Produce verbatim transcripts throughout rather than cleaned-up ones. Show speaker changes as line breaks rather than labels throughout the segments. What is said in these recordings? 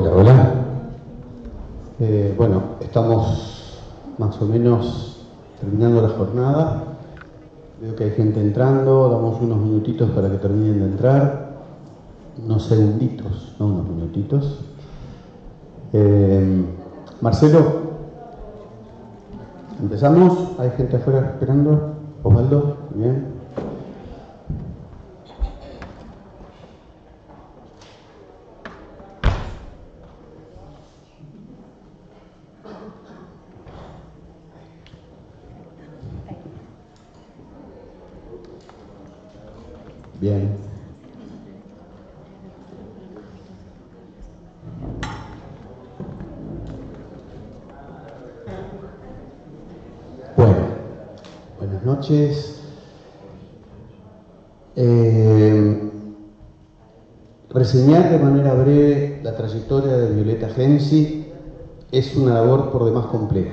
Hola, hola. Eh, bueno, estamos más o menos terminando la jornada. Veo que hay gente entrando, damos unos minutitos para que terminen de entrar. Unos segunditos, no unos minutitos. Eh, Marcelo, ¿empezamos? ¿Hay gente afuera esperando? Osvaldo, bien. Bien. Bueno, buenas noches. Eh, reseñar de manera breve la trayectoria de Violeta Gensi es una labor por demás compleja.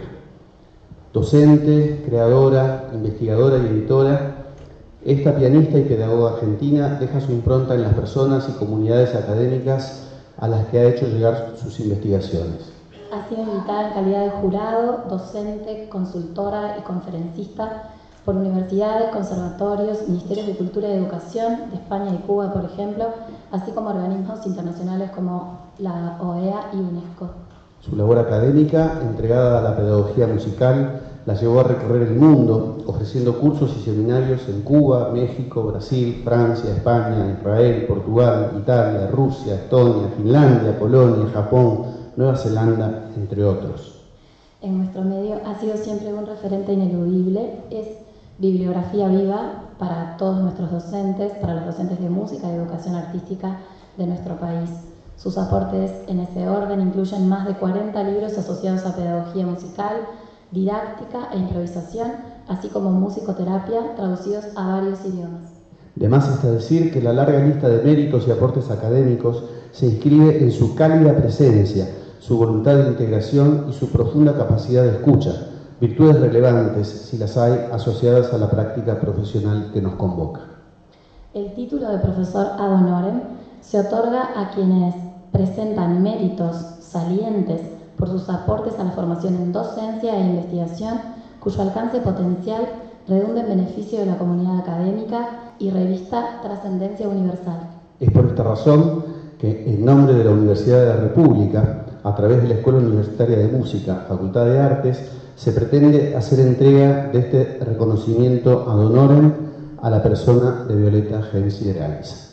Docente, creadora, investigadora y editora, esta pianista y pedagoga argentina deja su impronta en las personas y comunidades académicas a las que ha hecho llegar sus investigaciones.
Ha sido invitada en calidad de jurado, docente, consultora y conferencista por universidades, conservatorios, ministerios de Cultura y Educación de España y Cuba, por ejemplo, así como organismos internacionales como la O E A y UNESCO.
Su labor académica, entregada a la pedagogía musical, la llevó a recorrer el mundo, ofreciendo cursos y seminarios en Cuba, México, Brasil, Francia, España, Israel, Portugal, Italia, Rusia, Estonia, Finlandia, Polonia, Japón, Nueva Zelanda, entre otros.
En nuestro medio ha sido siempre un referente ineludible, es bibliografía viva para todos nuestros docentes, para los docentes de música y educación artística de nuestro país. Sus aportes en ese orden incluyen más de cuarenta libros asociados a pedagogía musical, didáctica e improvisación, así como musicoterapia, traducidos a varios idiomas.
De más está decir que la larga lista de méritos y aportes académicos se inscribe en su cálida presencia, su voluntad de integración y su profunda capacidad de escucha, virtudes relevantes, si las hay, asociadas a la práctica profesional que nos convoca.
El título de profesor ad honorem se otorga a quienes presentan méritos salientes por sus aportes a la formación en docencia e investigación, cuyo alcance potencial redunda en beneficio de la comunidad académica y revista trascendencia universal.
Es por esta razón que, en nombre de la Universidad de la República, a través de la Escuela Universitaria de Música, Facultad de Artes, se pretende hacer entrega de este reconocimiento ad honorem a la persona de Violeta Gensi Araiza.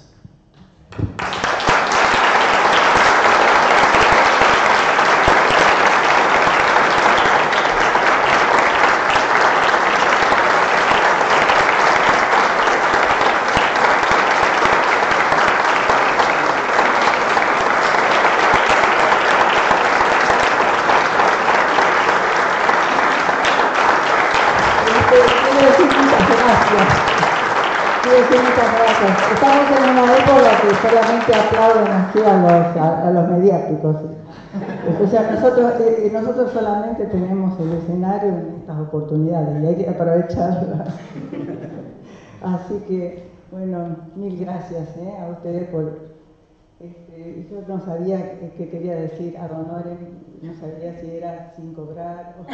Estamos en una época que solamente aplauden así a los, a, a los mediáticos. O sea, nosotros, eh, nosotros solamente tenemos el escenario en estas oportunidades y hay que aprovecharlas. Así que, bueno, mil gracias eh, a ustedes por... Este, yo no sabía qué quería decir ad honorem, no sabía si era sin cobrar. O...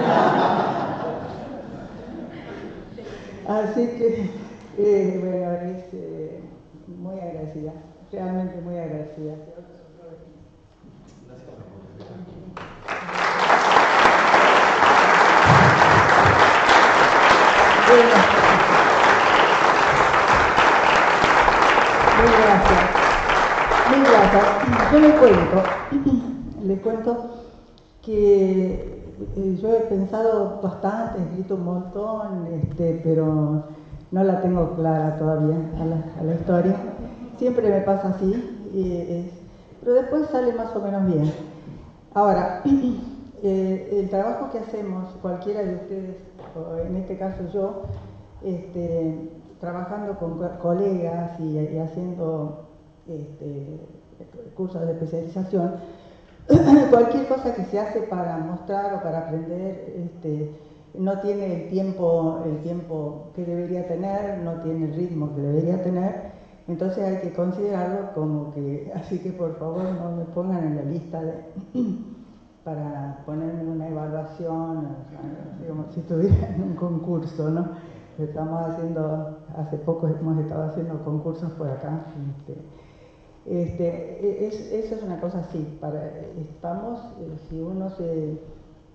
Así que... Eh, bueno, es eh, muy agradecida, realmente muy agradecida. Bueno, muy gracias. Muy gracias. Yo les cuento, les cuento que eh, yo he pensado bastante, he escrito un montón, este, pero no la tengo clara todavía a la, a la historia. Siempre me pasa así, eh, es, pero después sale más o menos bien. Ahora, eh, el trabajo que hacemos, cualquiera de ustedes, o en este caso yo, este, trabajando con colegas y, y haciendo este, cursos de especialización, cualquier cosa que se hace para mostrar o para aprender, este, no tiene el tiempo, el tiempo que debería tener, no tiene el ritmo que debería tener, Entonces hay que considerarlo como que, así que por favor no me pongan en la lista de, para ponerme una evaluación, o sea, como si estuviera en un concurso, ¿no? Estamos haciendo, hace poco hemos estado haciendo concursos por acá. Este, este, es, eso es una cosa así, para, estamos, eh, si uno se, eh,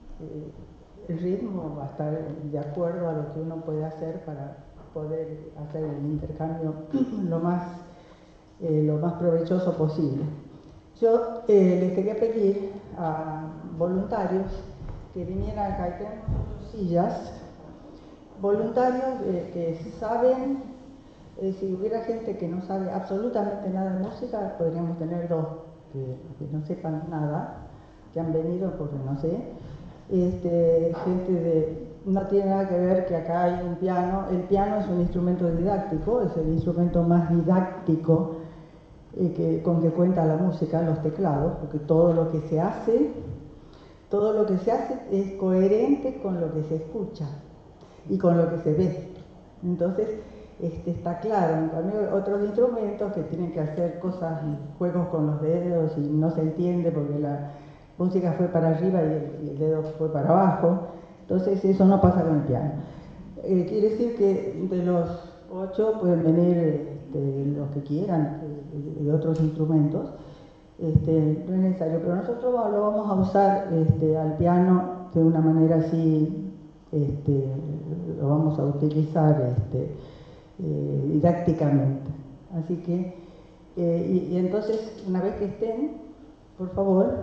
el ritmo va a estar de acuerdo a lo que uno puede hacer para poder hacer el intercambio lo más, eh, lo más provechoso posible. Yo eh, les quería pedir a voluntarios que vinieran acá, y tenemos sillas, voluntarios eh, que saben, eh, si hubiera gente que no sabe absolutamente nada de música, podríamos tener dos que, que no sepan nada, que han venido porque no sé, este, gente de, no tiene nada que ver que acá hay un piano, el piano es un instrumento didáctico, es el instrumento más didáctico eh, que, con que cuenta la música, los teclados, porque todo lo que se hace, todo lo que se hace es coherente con lo que se escucha y con lo que se ve. Entonces, este, está claro. En cambio, otros instrumentos que tienen que hacer cosas, juegos con los dedos y no se entiende porque la música fue para arriba y el, y el dedo fue para abajo. Entonces, eso no pasa con el piano. Eh, quiere decir que de los ocho pueden venir este, los que quieran, de, de otros instrumentos. Este, no es necesario, pero nosotros lo vamos a usar este, al piano de una manera así, este, lo vamos a utilizar este, eh, didácticamente. Así que, eh, y, y entonces, una vez que estén, por favor,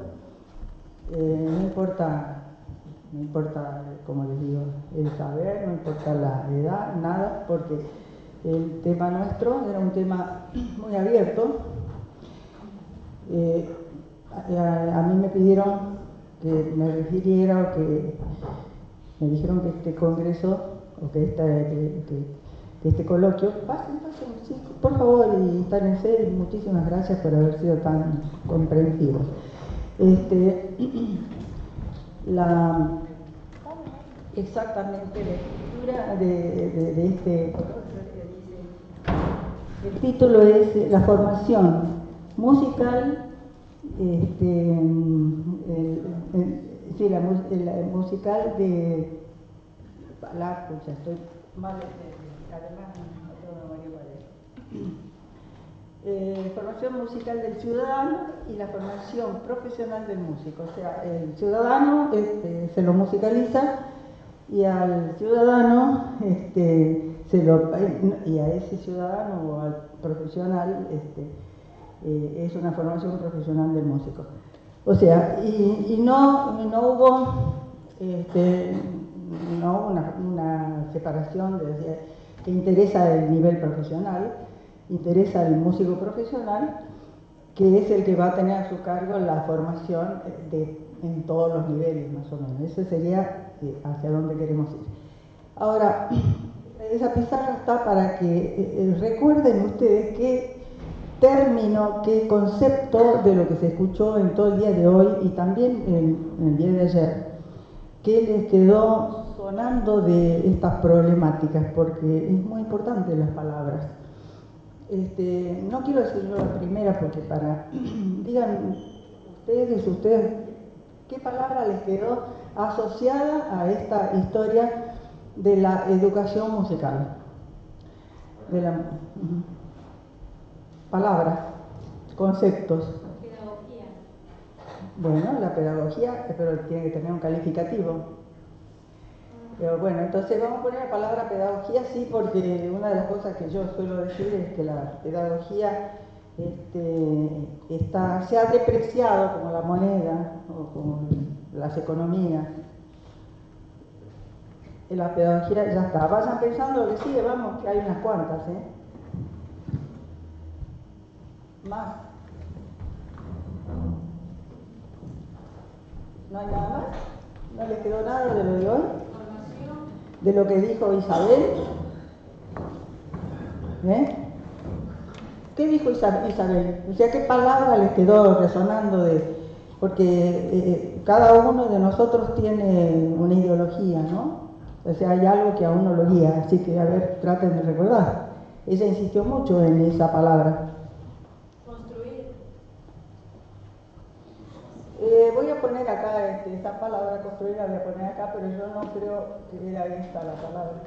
eh, no importa, no importa, como les digo, el saber, no importa la edad, nada, porque el tema nuestro era un tema muy abierto. Eh, a, a mí me pidieron que me refiriera o que me dijeron que este congreso o que, esta, que, que, que este coloquio, pasen, pasen, sí, por favor, y instállense, y muchísimas gracias por haber sido tan comprensivos. Este, la, exactamente la escritura de, de, de este, el título es La formación musical, este, el, el, sí, la, la musical de la, pues ya estoy mal, además no tengo memoria para eso. Eh, formación musical del ciudadano y la formación profesional del músico, o sea, el ciudadano este, se lo musicaliza y al ciudadano este, se lo, y a ese ciudadano o al profesional este, Eh, es una formación profesional del músico. O sea, y, y no, no hubo este, no una, una separación de, de, que interesa el nivel profesional, interesa el músico profesional, que es el que va a tener a su cargo la formación de, en todos los niveles, más o menos. Ese sería eh, hacia dónde queremos ir. Ahora, esa pizarra está para que eh, recuerden ustedes que término, qué concepto de lo que se escuchó en todo el día de hoy y también en, en el día de ayer, que les quedó sonando de estas problemáticas, porque es muy importante las palabras. Este, no quiero decirlo la primera porque para, digan ustedes, ustedes, qué palabra les quedó asociada a esta historia de la educación musical. De la, uh-huh. Palabras, conceptos.
Pedagogía.
Bueno, la pedagogía, pero tiene que tener un calificativo. Pero bueno, entonces vamos a poner la palabra pedagogía, sí, porque una de las cosas que yo suelo decir es que la pedagogía este, está, se ha depreciado como la moneda o como las economías. Y la pedagogía ya está. Vayan pensando lo que sigue, vamos, que hay unas cuantas, ¿eh? Más. ¿No hay nada más? ¿No les quedó nada de lo de hoy? De lo que dijo Isabel. ¿Eh? ¿Qué dijo Isabel? O sea, ¿qué palabra les quedó resonando de...? Porque eh, cada uno de nosotros tiene una ideología, ¿no? O sea, hay algo que a uno lo guía, así que a ver, traten de recordar. ella insistió mucho en esa palabra.
Construir.
Eh, voy a poner acá este, esta palabra, construir, la voy a poner acá, pero yo no creo que era esta la palabra.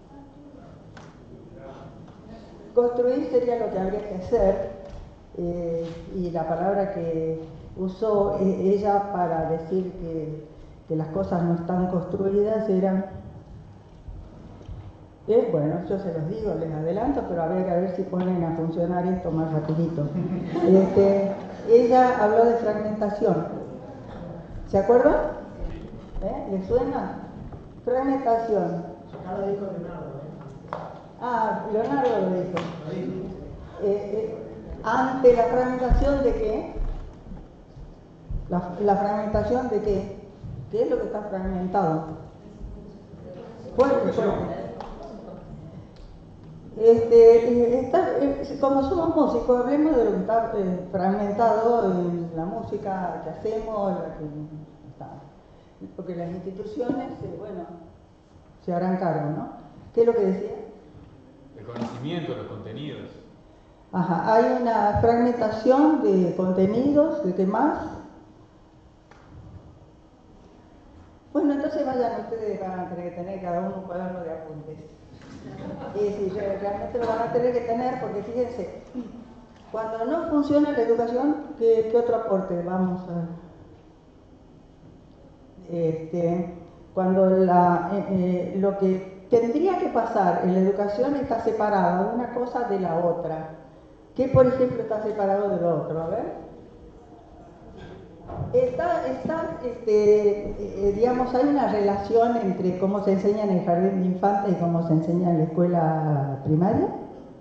Construir sería lo que habría que hacer, eh, y la palabra que usó eh, ella para decir que, que las cosas no están construidas eran, eh, bueno, yo se los digo, les adelanto, pero a ver, a ver si ponen a funcionar esto más rapidito. Este, ella habló de fragmentación. ¿Se acuerdan? ¿Eh? ¿Les suena? Fragmentación.
Acá lo dijo Leonardo, ¿eh?
Ah, Leonardo lo dijo. Eh, eh, ante la fragmentación de qué? La, la fragmentación de qué? ¿Qué es lo que está fragmentado? Fuerte, fuerte. Este, eh, está, eh, como somos músicos, hablemos de lo que está eh, fragmentado en la música que hacemos, la que está. Porque las instituciones, eh, bueno, se harán cargo, ¿no? ¿Qué es lo que decía?
El conocimiento, los contenidos.
Ajá, hay una fragmentación de contenidos, ¿de qué más? Bueno, entonces vayan ustedes, van a tener que tener cada uno un cuaderno de apuntes. Y sí, realmente lo van a tener que tener porque fíjense, cuando no funciona la educación, ¿qué, qué otro aporte vamos a...? Este, cuando la, eh, eh, lo que tendría que pasar en la educación está separado una cosa de la otra. ¿Qué, por ejemplo, está separado del otro? A ver. Está, está este, eh, digamos, hay una relación entre cómo se enseña en el jardín de infantes y cómo se enseña en la escuela primaria.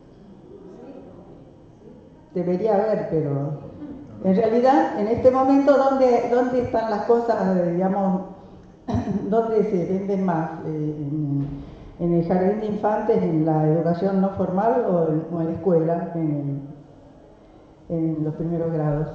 Debería haber, pero en realidad, en este momento, ¿dónde, dónde están las cosas, digamos, dónde se venden más? Eh, en, en el jardín de infantes, en la educación no formal o en, o en la escuela, en, en los primeros grados.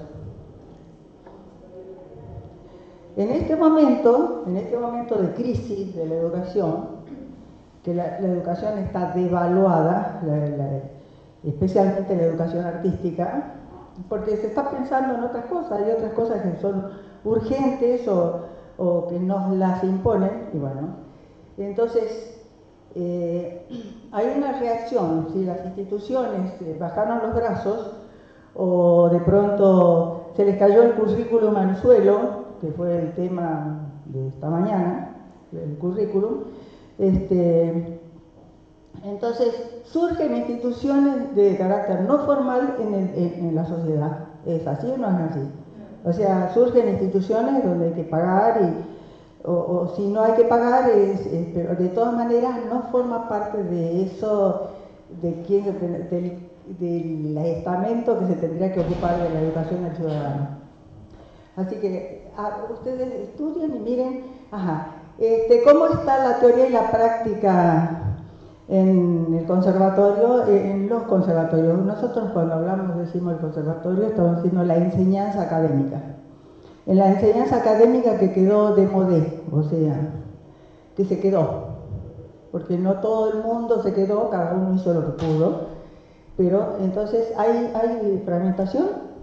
En este momento, en este momento de crisis de la educación, que la, la educación está devaluada, la, la, especialmente la educación artística, porque se está pensando en otras cosas, hay otras cosas que son urgentes o, o que nos las imponen, y bueno, entonces eh, hay una reacción, si las instituciones eh, bajaron los brazos o de pronto se les cayó el currículum al suelo, que fue el tema de esta mañana, el currículum, este, entonces surgen instituciones de carácter no formal en, el, en, en la sociedad. ¿Es así o no es así? O sea, surgen instituciones donde hay que pagar, y, o, o si no hay que pagar, es, es, pero de todas maneras no forma parte de eso, de quién, de, del, del estamento que se tendría que ocupar de la educación del ciudadano. Así que a, ustedes estudien y miren, ajá, este, cómo está la teoría y la práctica en el conservatorio, en los conservatorios. Nosotros cuando hablamos, decimos el conservatorio, estamos diciendo la enseñanza académica. En la enseñanza académica que quedó de modé, o sea, que se quedó, porque no todo el mundo se quedó, cada uno hizo lo que pudo, pero entonces hay, hay fragmentación.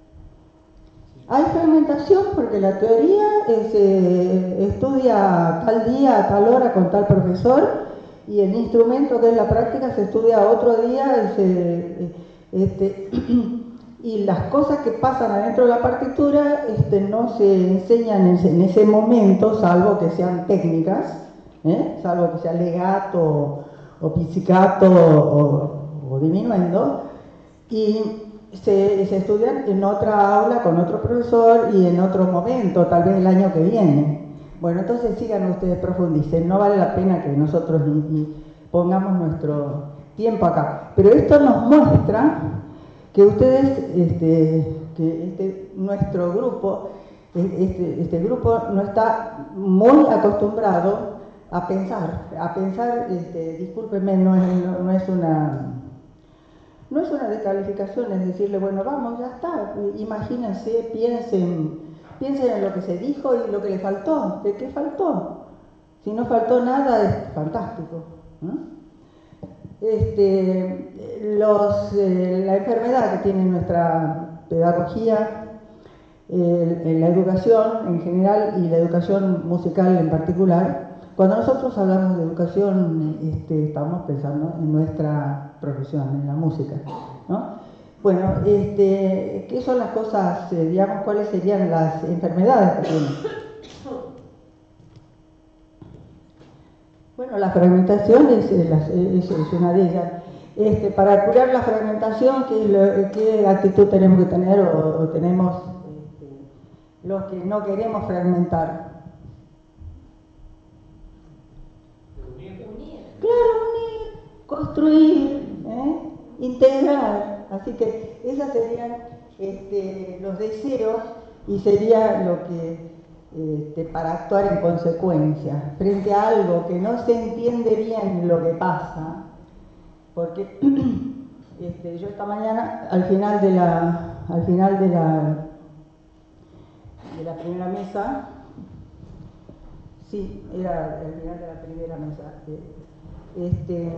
Hay fragmentación porque la teoría se estudia tal día, a tal hora, con tal profesor, y el instrumento que es la práctica se estudia otro día, y, se, este, y las cosas que pasan adentro de la partitura este, no se enseñan en ese, en ese momento, salvo que sean técnicas, ¿eh? Salvo que sea legato o, o pizzicato o, o diminuendo, y Se, se estudian en otra aula con otro profesor y en otro momento, tal vez el año que viene. Bueno, entonces sigan ustedes, profundicen, no vale la pena que nosotros ni, ni pongamos nuestro tiempo acá. Pero esto nos muestra que ustedes, este, que este, nuestro grupo, este, este grupo no está muy acostumbrado a pensar, a pensar, este, discúlpenme, no es, no, no es una... No es una descalificación, es decirle, bueno, vamos, ya está, imagínense, piensen, piensen en lo que se dijo y lo que le faltó. ¿De qué faltó? Si no faltó nada, es fantástico, ¿no? Este, los, eh, la enfermedad que tiene nuestra pedagogía, eh, en la educación en general y la educación musical en particular, cuando nosotros hablamos de educación, este, estamos pensando en nuestra profesión, en la música, ¿no? Bueno, este, ¿qué son las cosas, eh, digamos, cuáles serían las enfermedades que tienen? Bueno, la fragmentación es, es, es una de ellas. Este, para curar la fragmentación, ¿qué, qué actitud tenemos que tener o, o tenemos este, los que no queremos fragmentar? Claro, unir, construir, ¿eh? Integrar. Así que esos serían este, los deseos y sería lo que, este, para actuar en consecuencia, frente a algo que no se entiende bien lo que pasa, porque este, yo esta mañana, al final de la, al final de la, de la primera mesa, sí, era al final de la primera mesa, este,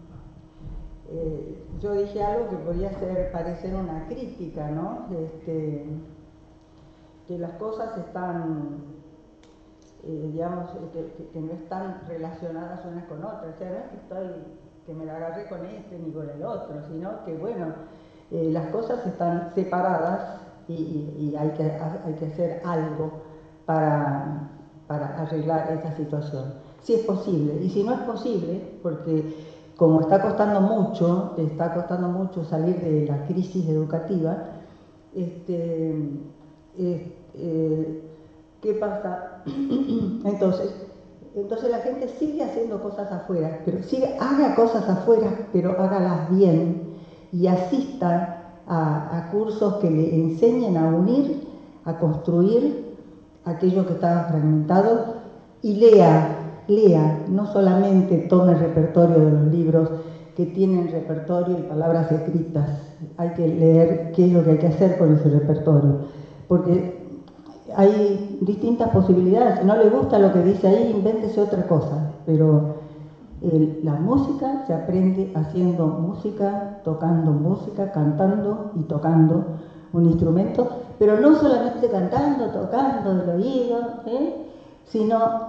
eh, yo dije algo que podía ser, parecer una crítica, ¿no? Este, que las cosas están, eh, digamos, que, que, que no están relacionadas unas con otras. O sea, no es que estoy, que me la agarré con este ni con el otro, sino que, bueno, eh, las cosas están separadas y, y, y hay, que, hay que hacer algo para, para arreglar esa situación. Si es posible. Y si no es posible, porque como está costando mucho, está costando mucho salir de la crisis educativa, este, eh, eh, ¿qué pasa? Entonces, entonces la gente sigue haciendo cosas afuera, pero sigue, haga cosas afuera, pero hágalas bien y asista a, a cursos que le enseñen a unir, a construir aquello que estaba fragmentado y lea, lea, no solamente tome el repertorio de los libros que tienen repertorio y palabras escritas, hay que leer qué es lo que hay que hacer con ese repertorio, porque hay distintas posibilidades. Si no le gusta lo que dice ahí, invéntese otra cosa, pero el, la música se aprende haciendo música, tocando música, cantando y tocando un instrumento, pero no solamente cantando, tocando del oído, ¿eh? sino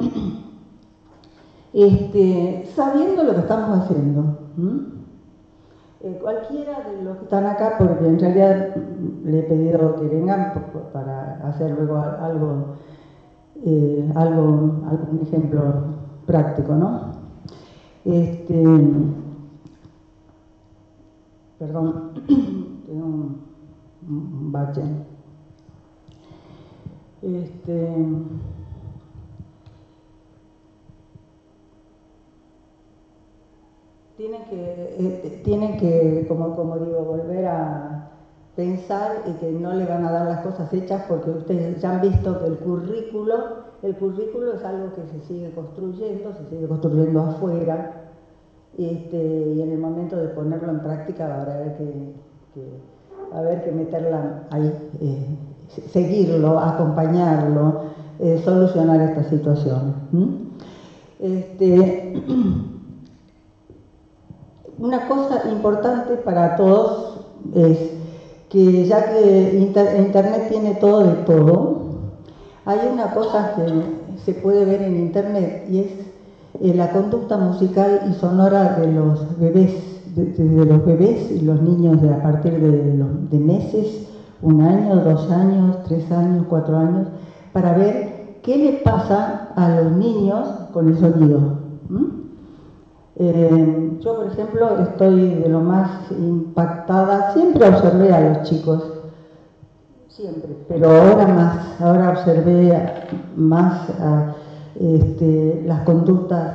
este, sabiendo lo que estamos haciendo. ¿Mm? Eh, cualquiera de los que están acá, porque en realidad le he pedido que vengan para hacer luego algo, eh, algo, algún ejemplo práctico, ¿no? Este, perdón, tengo un, un bache. Este, tienen que, eh, tienen que como, como digo, volver a pensar y que no le van a dar las cosas hechas, porque ustedes ya han visto que el currículo, el currículo es algo que se sigue construyendo, se sigue construyendo afuera, este, y en el momento de ponerlo en práctica va a haber que, que, haber que meterla ahí, eh, seguirlo, acompañarlo, eh, solucionar esta situación. ¿Mm? Este, Una cosa importante para todos es que ya que inter Internet tiene todo de todo, hay una cosa que se puede ver en Internet y es eh, la conducta musical y sonora de los bebés, de, de, de los bebés y los niños de a partir de, los, de meses, un año, dos años, tres años, cuatro años, para ver qué le pasa a los niños con el sonido. ¿Mm? Eh, yo, por ejemplo, estoy de lo más impactada, siempre observé a los chicos, siempre, pero ahora más, ahora observé más a, este, las conductas,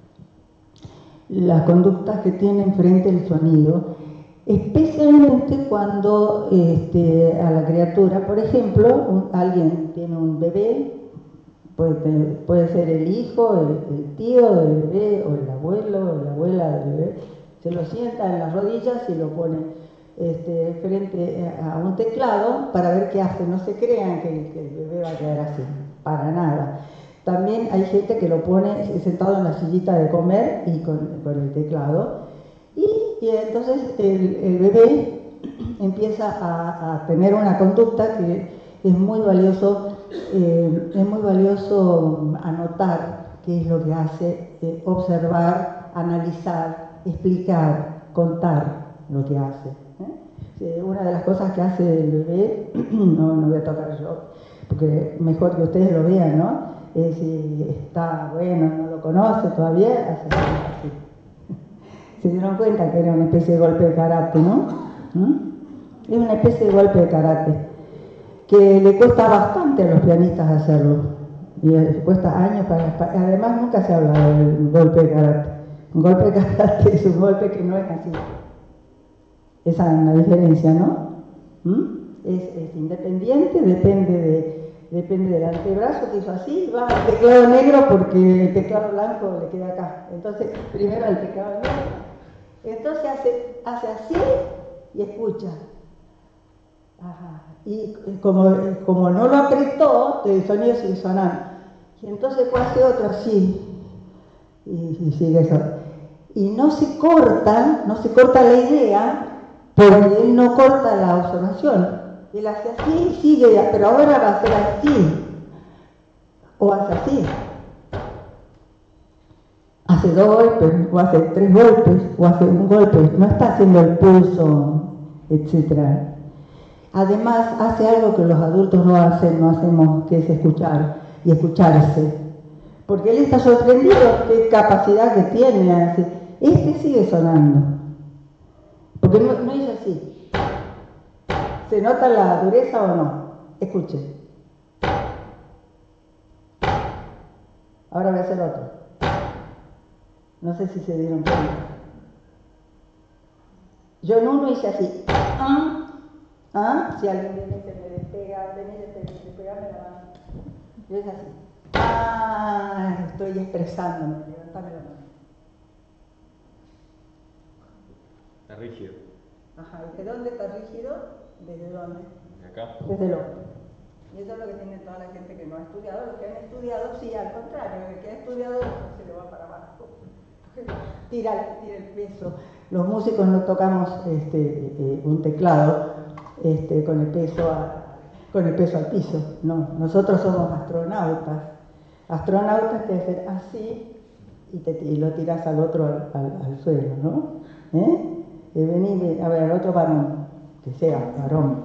las conductas que tienen frente al sonido, especialmente cuando este, a la criatura, por ejemplo, un, alguien tiene un bebé, Puede, puede ser el hijo, el, el tío del bebé, o el abuelo, o la abuela del bebé, se lo sienta en las rodillas y lo pone este, frente a un teclado para ver qué hace. No se crean que, que el bebé va a quedar así, para nada. También hay gente que lo pone sentado en la sillita de comer y con, con el teclado, y y entonces el, el bebé empieza a, a tener una conducta que es muy valioso, eh, es muy valioso anotar qué es lo que hace, eh, observar, analizar, explicar, contar lo que hace. ¿eh? Eh, una de las cosas que hace el bebé, no, no voy a tocar yo, porque mejor que ustedes lo vean, ¿no? Eh, si está bueno, no lo conoce todavía, hace así. Se dieron cuenta que era una especie de golpe de karate, ¿no? ¿Mm? Es una especie de golpe de karate que le cuesta bastante a los pianistas hacerlo. Y eh, cuesta años para, para... Además, nunca se habla del golpe de karate. Un golpe de karate es un golpe que no es así. Esa es la diferencia, ¿no? ¿Mm? Es, es independiente, depende de... Depende del antebrazo que hizo así, va al teclado negro porque el teclado blanco le queda acá. Entonces, primero el teclado negro. Entonces hace, hace así y escucha. Ajá. Y como, como no lo apretó, el sonido sigue sonando. Y entonces después hace otro así. Y, y sigue eso. Y no se corta, no se corta la idea, porque él no corta la observación. Él hace así y sigue, pero ahora va a hacer así. O hace así. Hace dos golpes, o hace tres golpes, o hace un golpe. No está haciendo el pulso, etcétera. Además, hace algo que los adultos no hacen, no hacemos, que es escuchar y escucharse. Porque él está sorprendido qué capacidad que tiene. Así. Este sigue sonando. Porque no, no es así. ¿Se nota la dureza o no? Escuchen. Ahora voy a hacer otro. No sé si se dieron cuenta. Yo en uno hice así. ¿Ah? ¿Ah? Si alguien viene y se me despega, viene y se me despega, me la mano. Yo hice así. Ah, estoy expresándome. Levántame la mano.
Está rígido.
Ajá, ¿y de dónde está rígido? ¿Desde dónde?
¿De acá?
Desde el otro. Y eso es lo que tiene toda la gente que no ha estudiado. Los que han estudiado, sí, al contrario, el que ha estudiado se le va para abajo. Tira, tira el peso. Los músicos no tocamos este, eh, un teclado este, con, el peso a, con el peso al piso. No, nosotros somos astronautas. Astronautas que hacen así y, te, y lo tiras al otro al, al, al suelo, ¿no? ¿Eh? Y vení, a ver, al otro varón. Que sea varón.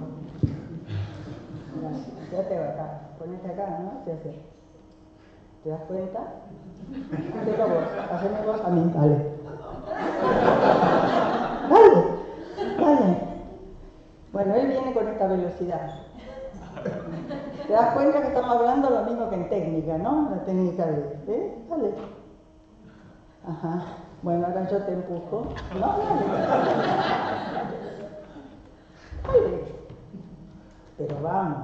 Quédate acá, ponete acá, ¿no? ¿Qué haces? ¿Te das cuenta? Hacelo vos, haceme vos a mí, dale. Dale, dale. Bueno, él viene con esta velocidad. ¿Te das cuenta que estamos hablando lo mismo que en técnica, ¿no? La técnica de... ¿eh? Dale. Ajá. Bueno, ahora yo te empujo. No, dale. Dale. Pero vamos.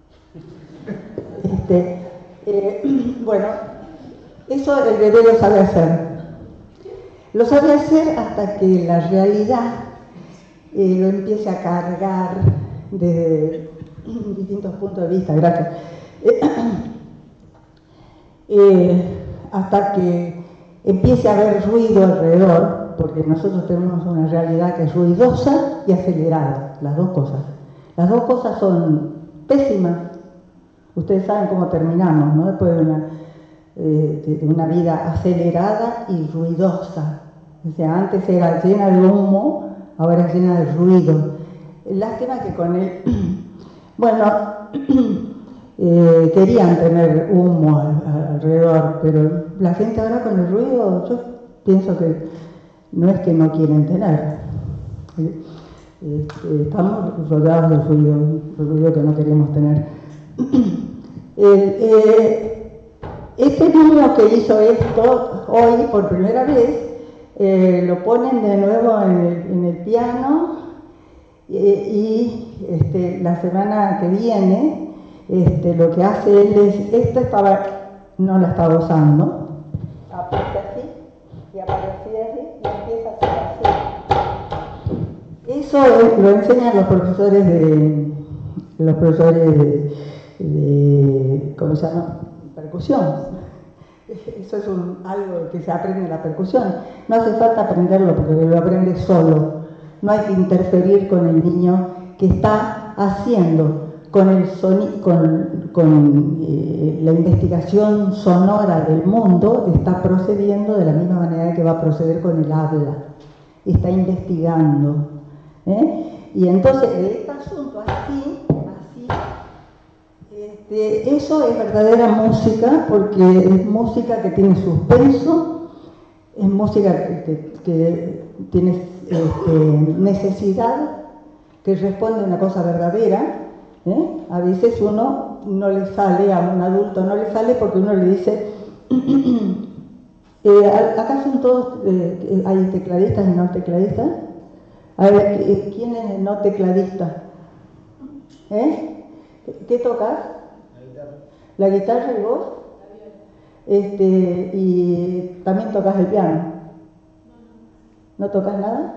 Este, eh, bueno, eso el bebé lo sabe hacer. Lo sabe hacer hasta que la realidad eh, lo empiece a cargar desde distintos puntos de vista. Gracias. Eh, eh, hasta que empiece a haber ruido alrededor, porque nosotros tenemos una realidad que es ruidosa y acelerada, las dos cosas. Las dos cosas son pésimas. Ustedes saben cómo terminamos, ¿no? Después de una, eh, de una vida acelerada y ruidosa. O sea, antes era llena de humo, ahora es llena de ruido. Lástima que con él, bueno, eh, querían tener humo al, al, alrededor, pero la gente ahora con el ruido, yo pienso que no es que no quieren tener. Este, estamos rodeados del ruido, el ruido que no queremos tener. El, eh, este niño que hizo esto hoy por primera vez, eh, lo ponen de nuevo en el, en el piano eh, y este, la semana que viene este, lo que hace él es, esta estaba, no la estaba usando, aparece así y aparece así y empieza a hacer así. Eso es, lo enseñan los profesores de los profesores de, de ¿cómo se llama? Percusión. Eso es un, algo que se aprende en la percusión. No hace falta aprenderlo porque lo aprende solo. No hay que interferir con el niño que está haciendo con, el soni con, con eh, la investigación sonora del mundo, está procediendo de la misma manera que va a proceder con el habla. Está investigando. ¿eh? Y entonces, este asunto así, así, este, eso es verdadera música, porque es música que tiene suspenso, es música que, que, que tiene este, necesidad, que responde a una cosa verdadera. ¿eh? A veces uno no le sale, a un adulto no le sale porque uno le dice, eh, acá son todos, eh, hay tecladistas y no tecladistas. A ver, ¿quién es no tecladista? ¿Eh? ¿Qué tocas?
La guitarra.
¿La guitarra y vos? Este, y también tocas el piano. ¿No tocas nada?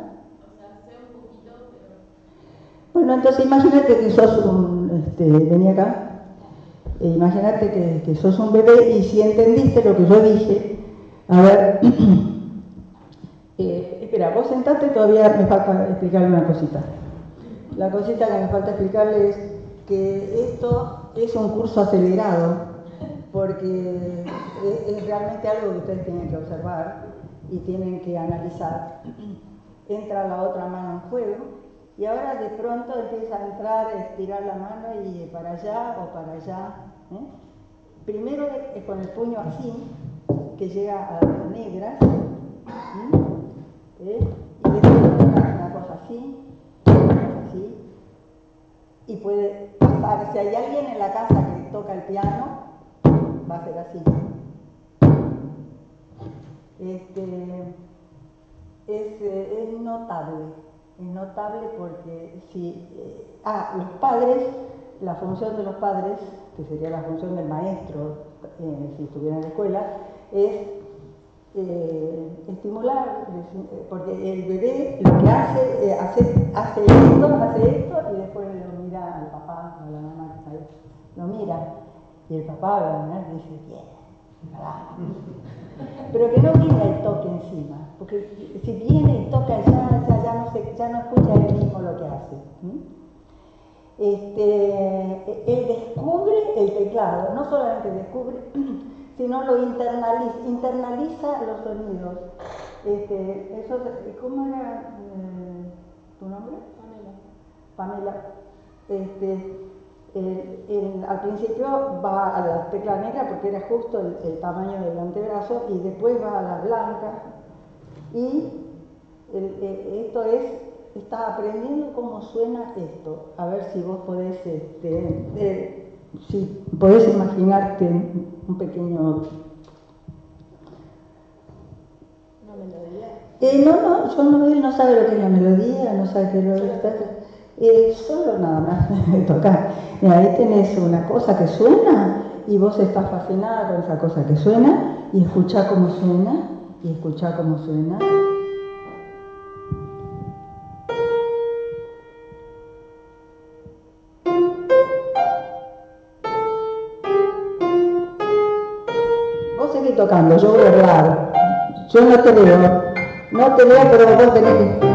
Bueno, entonces imagínate que sos un, este, vení acá, e imagínate que, que sos un bebé y si entendiste lo que yo dije, a ver, eh, espera, vos sentate, todavía me falta explicarle una cosita. La cosita que me falta explicarle es que esto es un curso acelerado, porque es, es realmente algo que ustedes tienen que observar y tienen que analizar. Entra la otra mano en juego. Y ahora de pronto empieza a entrar, a estirar la mano y para allá o para allá. ¿eh? Primero es con el puño así, que llega a las negras. ¿eh? Y después una, una cosa así, así. Y puede pasar, si hay alguien en la casa que toca el piano, va a ser así. Este, es, es notable. Es notable porque si... Eh, ah, los padres, la función de los padres, que sería la función del maestro, eh, si estuviera en la escuela, es eh, estimular, porque el bebé lo que hace, eh, hace, hace esto, hace esto, y después lo mira al papá, a la mamá, lo mira, y el papá o la mamá dice, bien, pero que no viene el toque encima, porque si viene y toca ya, ya, ya, no, se, ya no escucha él mismo lo que hace. Este, él descubre el teclado, no solamente descubre, sino lo internaliza, internaliza los sonidos. Este, eso, ¿cómo era eh, tu nombre? Pamela. Pamela. Este, El, el, al principio va a la tecla negra porque era justo el, el tamaño del antebrazo y después va a la blanca y el, el, esto es, está aprendiendo cómo suena esto. A ver si vos podés, este, eh, si podés imaginarte un pequeño...
¿Una melodía?
Eh, no, no, yo no, él no sabe lo que es la melodía, no sabe qué es lo que está... Eh, solo nada más de tocar. Y ahí tenés una cosa que suena y vos estás fascinada con esa cosa que suena y escuchá cómo suena y escuchá cómo suena. Vos seguís tocando, yo voy a hablar. Yo no te veo, no te veo, pero vos tenés que...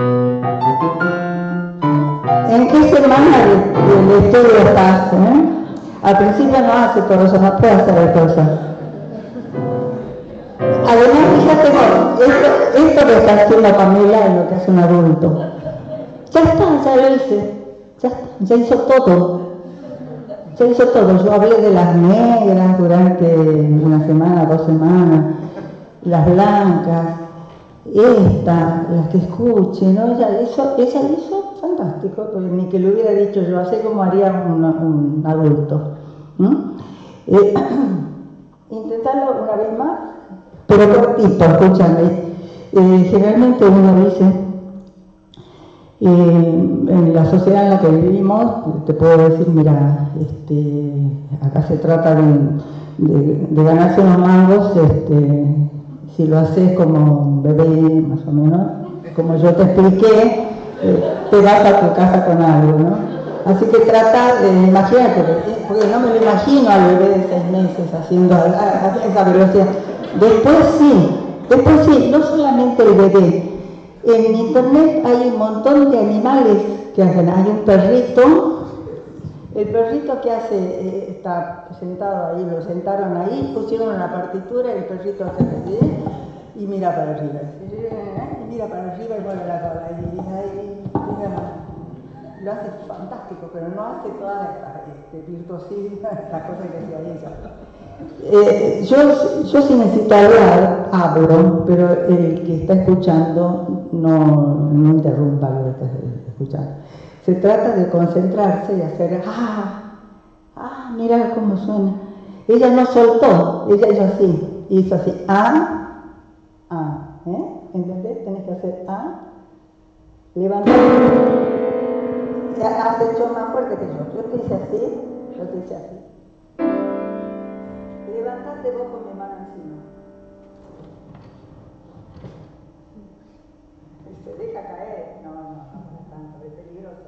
¿En qué semana del estudio estás? Eh? Al principio no hace todo eso, no puede hacer cosas. Además, fíjate, esto, esto que está haciendo Pamela es lo que hace un adulto. Ya está, ya lo hice. Ya está, ya hizo todo. Ya hizo todo. Yo hablé de las negras durante una semana, dos semanas, las blancas, esta, las que escuche, ¿no? Ella hizo, ella hizo fantástico, pues ni que lo hubiera dicho yo, así como haría un, un adulto. ¿no? Eh, intentarlo una vez más, pero cortito, escúchame. Eh, generalmente uno dice, eh, en la sociedad en la que vivimos, te puedo decir, mira, este, acá se trata de, de, de ganarse unos mangos, este, si lo haces como un bebé, más o menos, como yo te expliqué, eh, te vas a tu casa con algo, ¿no? Así que trata de imagínate, porque no me lo imagino al bebé de seis meses haciendo a, a, a esa velocidad. Después sí, después sí, no solamente el bebé. En internet hay un montón de animales que hacen. Hay un perrito, el perrito que hace, eh, está sentado ahí, lo sentaron ahí, pusieron una partitura y el perrito hace así y mira para arriba. Y mira para arriba y mueve la cola. Y, y ahí, lo hace fantástico, pero no hace toda esta este, virtuosismo, estas cosas que hacía ella. Eh, yo, yo si necesito hablar, hablo, pero el que está escuchando no, no interrumpa lo que está escuchando. Se trata de concentrarse y hacer, ah, ah, mira cómo suena. Ella no soltó, ella hizo así, hizo así, ah, ah, ¿eh? ¿Entendés? Tenés que hacer ah, levantar. Has hecho más fuerte que yo. Yo te hice así, yo te hice así. Levantate vos con mi mano encima. Se deja caer. No, no, no, es tanto, es peligroso.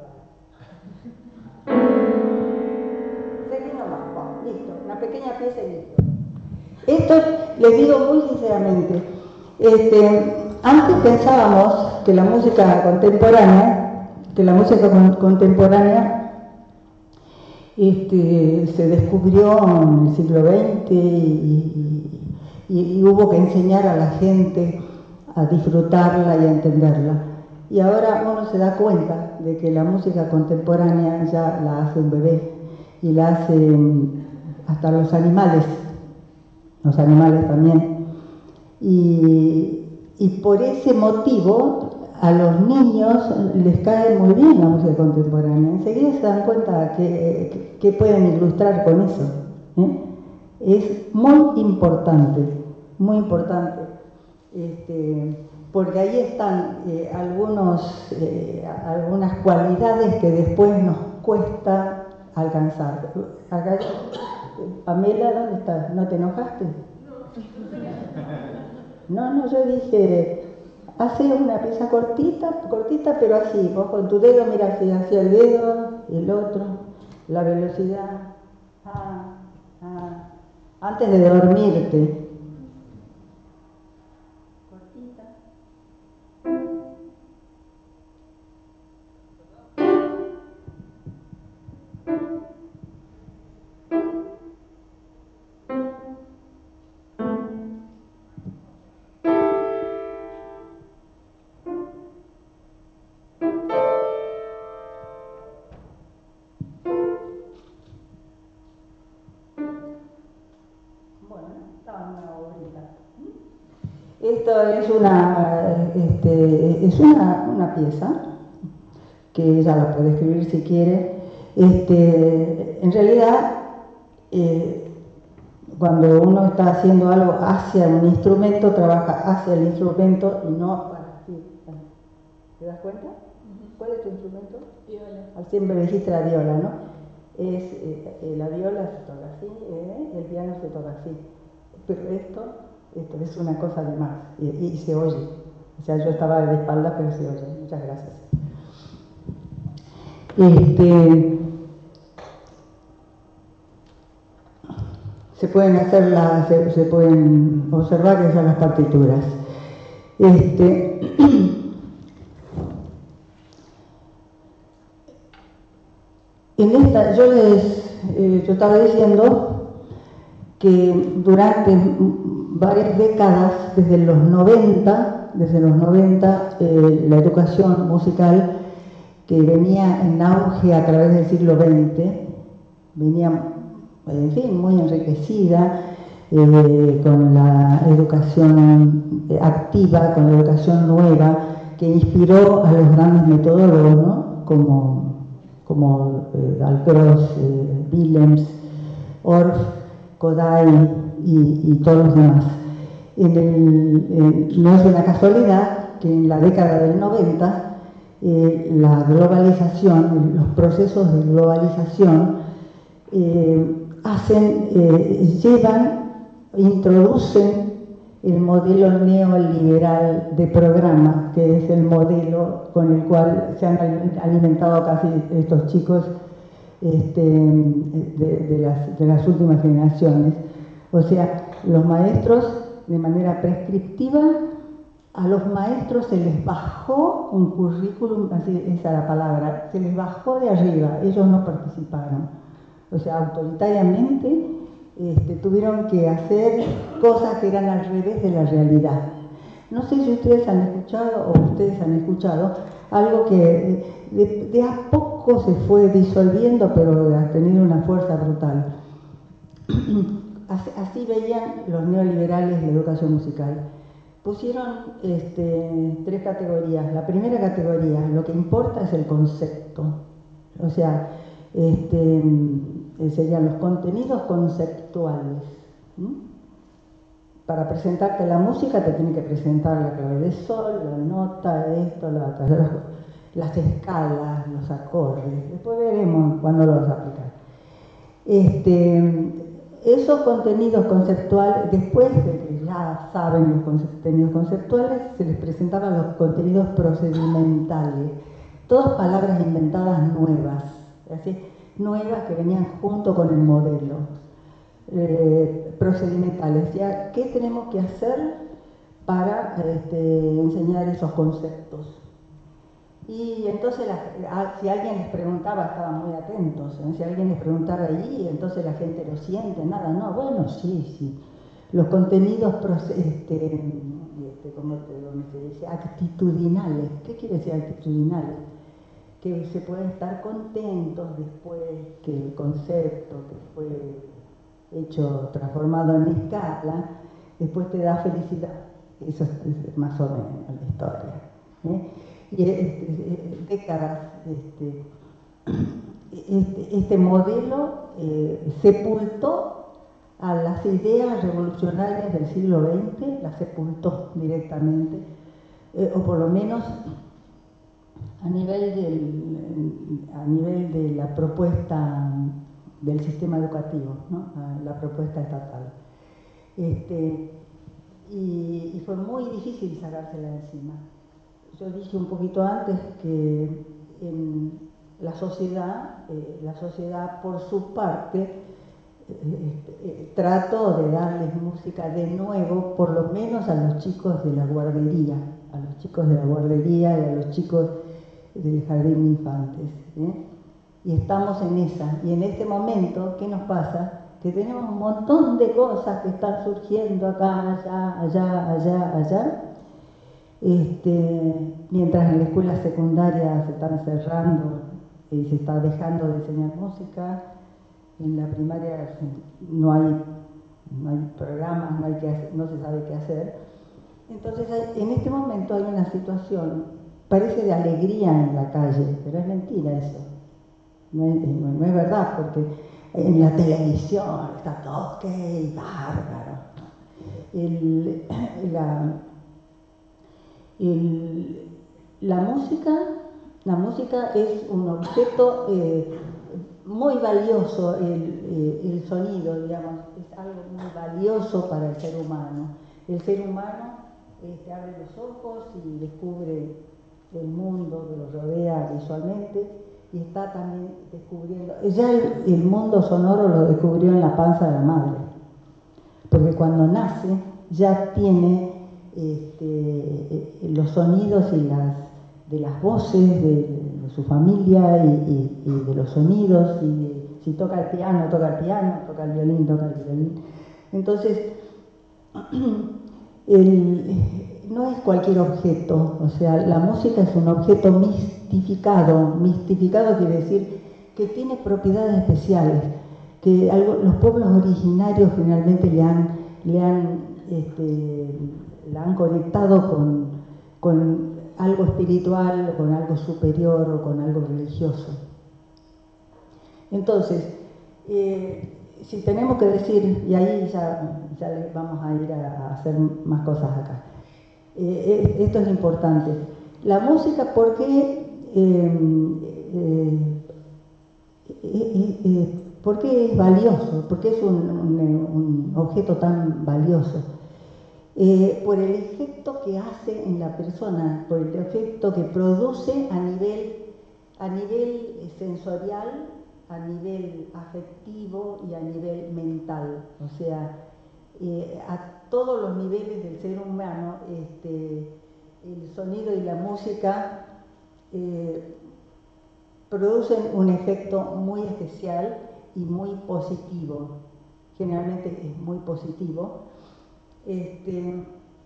Seguí nomás, bueno, listo. Una pequeña pieza y listo. Esto les digo muy sinceramente. Este, antes pensábamos que la música contemporánea que la música con, contemporánea este, se descubrió en el siglo veinte y, y, y hubo que enseñar a la gente a disfrutarla y a entenderla. Y ahora uno se da cuenta de que la música contemporánea ya la hace un bebé y la hacen hasta los animales, los animales también. Y, y por ese motivo a los niños les cae muy bien la música contemporánea. Enseguida se dan cuenta que, que, que pueden ilustrar con eso. ¿eh? Es muy importante, muy importante, este, porque ahí están eh, algunos, eh, algunas cualidades que después nos cuesta alcanzar. Acá, Pamela, ¿dónde estás? ¿No te enojaste? No, no, yo dije... Hace una pieza cortita, cortita, pero así, vos con tu dedo, mira así, hacia el dedo, el otro, la velocidad. Ah, ah. Antes de dormirte. Cortita. Esto es una, este, es una, una pieza que ella la puede escribir si quiere. Este, en realidad, eh, cuando uno está haciendo algo hacia un instrumento, trabaja hacia el instrumento y no para ti. ¿Te das cuenta? ¿Cuál es tu instrumento? Viola. Siempre dijiste la viola, ¿no? Es, eh, la viola se toca así, eh, el piano se toca así. Pero esto... Esto es una cosa de más y, y se oye. O sea, yo estaba de espalda, pero se oye. Muchas gracias. Este, se pueden hacer las, se, se pueden observar esas las partituras. Este, en esta, yo les, eh, yo estaba diciendo que durante varias décadas, desde los noventa, desde los noventa, eh, la educación musical que venía en auge a través del siglo veinte, venía, en fin, muy enriquecida eh, con la educación activa, con la educación nueva, que inspiró a los grandes metodólogos, ¿no? como, como eh, Alperos, eh, Willems, Orff, Kodály y, y todos los demás. En el, eh, no es una casualidad que en la década del noventa eh, la globalización, los procesos de globalización eh, hacen, eh, llevan, introducen el modelo neoliberal de programa, que es el modelo con el cual se han alimentado casi estos chicos este, de, de, las, de las últimas generaciones. O sea, los maestros, de manera prescriptiva, a los maestros se les bajó un currículum, así esa es la palabra, se les bajó de arriba, ellos no participaron. O sea, autoritariamente este, tuvieron que hacer cosas que eran al revés de la realidad. No sé si ustedes han escuchado o ustedes han escuchado algo que de, de a poco se fue disolviendo, pero ha tenido una fuerza brutal. Así, así veían los neoliberales la educación musical. Pusieron este, tres categorías. La primera categoría, lo que importa es el concepto. O sea, este, serían los contenidos conceptuales. ¿Mm? Para presentarte la música te tiene que presentar la clave de sol, la nota, esto, la otra, las escalas, los acordes. Después veremos cuándo lo vas a aplicar. Este, esos contenidos conceptuales, después de que ya saben los contenidos conceptuales, se les presentaban los contenidos procedimentales. Todas palabras inventadas nuevas, ¿sí? Nuevas que venían junto con el modelo. Eh, procedimentales, ¿ya? ¿Qué tenemos que hacer para este, enseñar esos conceptos? Y entonces, la, si alguien les preguntaba, estaban muy atentos, ¿eh? Si alguien les preguntaba allí, entonces la gente lo siente, nada, no, bueno, sí, sí. Los contenidos, este, este, como se dice, actitudinales. ¿Qué quiere decir actitudinales? Que se pueden estar contentos después que el concepto que fue hecho, transformado en escala, después te da felicidad. Eso es más o menos la historia. ¿eh? Y este, décadas, este, este, este modelo eh, sepultó a las ideas revolucionarias del siglo veinte, las sepultó directamente, eh, o por lo menos a nivel, del, a nivel de la propuesta del sistema educativo, ¿no? La propuesta estatal. Este, y, y fue muy difícil sacársela de encima. Yo dije un poquito antes que en la sociedad, eh, la sociedad por su parte, eh, eh, trató de darles música de nuevo, por lo menos a los chicos de la guardería, a los chicos de la guardería y a los chicos del jardín de infantes. ¿eh? Y estamos en esa. Y en este momento, ¿qué nos pasa? Que tenemos un montón de cosas que están surgiendo acá, allá, allá, allá, allá. Este, mientras en la escuela secundaria se están cerrando y se está dejando de enseñar música, en la primaria no hay, no hay programas, no, hay que hacer, no se sabe qué hacer. Entonces, hay, en este momento hay una situación, parece de alegría en la calle, pero es mentira eso. No es, no, no es verdad, porque en la televisión está todo ok, bárbaro. El, la, el, la música, la música es un objeto eh, muy valioso, el, eh, el sonido, digamos, es algo muy valioso para el ser humano. El ser humano este, abre los ojos y descubre el mundo que lo rodea visualmente, y está también descubriendo, ya el, el mundo sonoro lo descubrió en la panza de la madre, porque cuando nace ya tiene este, los sonidos y las, de las voces de, de su familia y, y, y de los sonidos, y de, si toca el piano, toca el piano, toca el violín, toca el violín. Entonces, el, no es cualquier objeto, o sea, la música es un objeto mistificado. Mistificado quiere decir que tiene propiedades especiales, que algo, los pueblos originarios generalmente le han, le han, este, la han conectado con, con algo espiritual, con algo superior o con algo religioso. Entonces, eh, si tenemos que decir, y ahí ya, ya vamos a ir a, a hacer más cosas acá. Eh, esto es importante. La música, ¿por qué, eh, eh, eh, eh, ¿por qué es valioso? ¿Por qué es un, un, un objeto tan valioso? Eh, por el efecto que hace en la persona, por el efecto que produce a nivel, a nivel sensorial a nivel afectivo y a nivel mental, o sea, eh, a todos los niveles del ser humano, este, el sonido y la música eh, producen un efecto muy especial y muy positivo, generalmente es muy positivo. Este,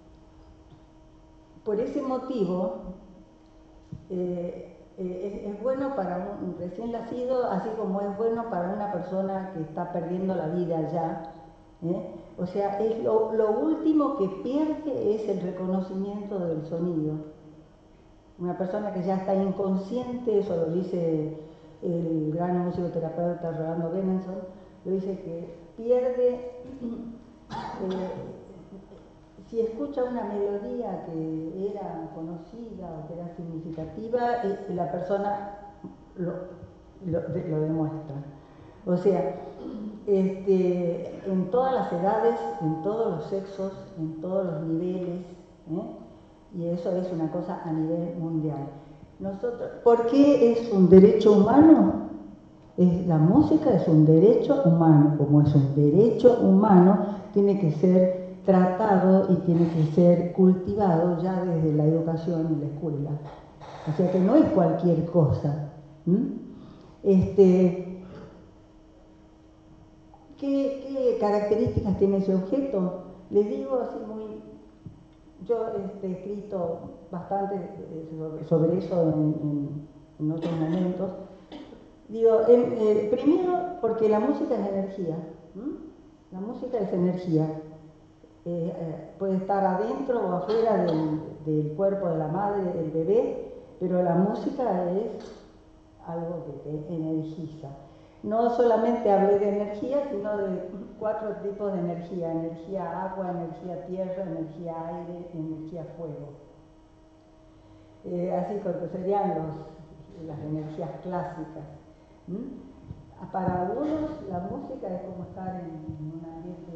por ese motivo, eh, eh, es, es bueno para un recién nacido, así como es bueno para una persona que está perdiendo la vida ya. ¿eh? O sea, es lo, lo último que pierde es el reconocimiento del sonido. Una persona que ya está inconsciente, eso lo dice el gran musicoterapeuta Rolando Benenson, lo dice que pierde, eh, si escucha una melodía que era conocida o que era significativa, eh, la persona lo, lo, lo demuestra. O sea, este, en todas las edades, en todos los sexos, en todos los niveles, ¿eh? Y eso es una cosa a nivel mundial. Nosotros, ¿por qué es un derecho humano? Es, la música es un derecho humano. Como es un derecho humano, tiene que ser tratado y tiene que ser cultivado ya desde la educación y la escuela. O sea que no es cualquier cosa. ¿Mm? Este, ¿qué, ¿Qué características tiene ese objeto? Les digo así muy... Yo este, he escrito bastante sobre, sobre eso en, en, en otros momentos. Digo, en, eh, primero porque la música es energía. ¿Mm? La música es energía. Eh, eh, puede estar adentro o afuera del, del cuerpo de la madre, del bebé, pero la música es algo que te energiza. No solamente hablé de energía, sino de cuatro tipos de energía: energía agua, energía tierra, energía aire, energía fuego. Eh, así que serían los, las energías clásicas. ¿Mm? Para algunos la música es como estar en, en un ambiente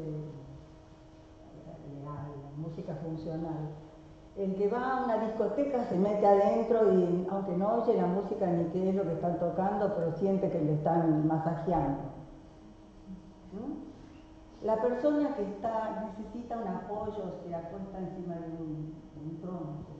real, la música funcional. El que va a una discoteca se mete adentro y aunque no oye la música ni qué es lo que están tocando, pero siente que le están masajeando. ¿Mm? La persona que está, necesita un apoyo se acuesta encima de un, de un tronco.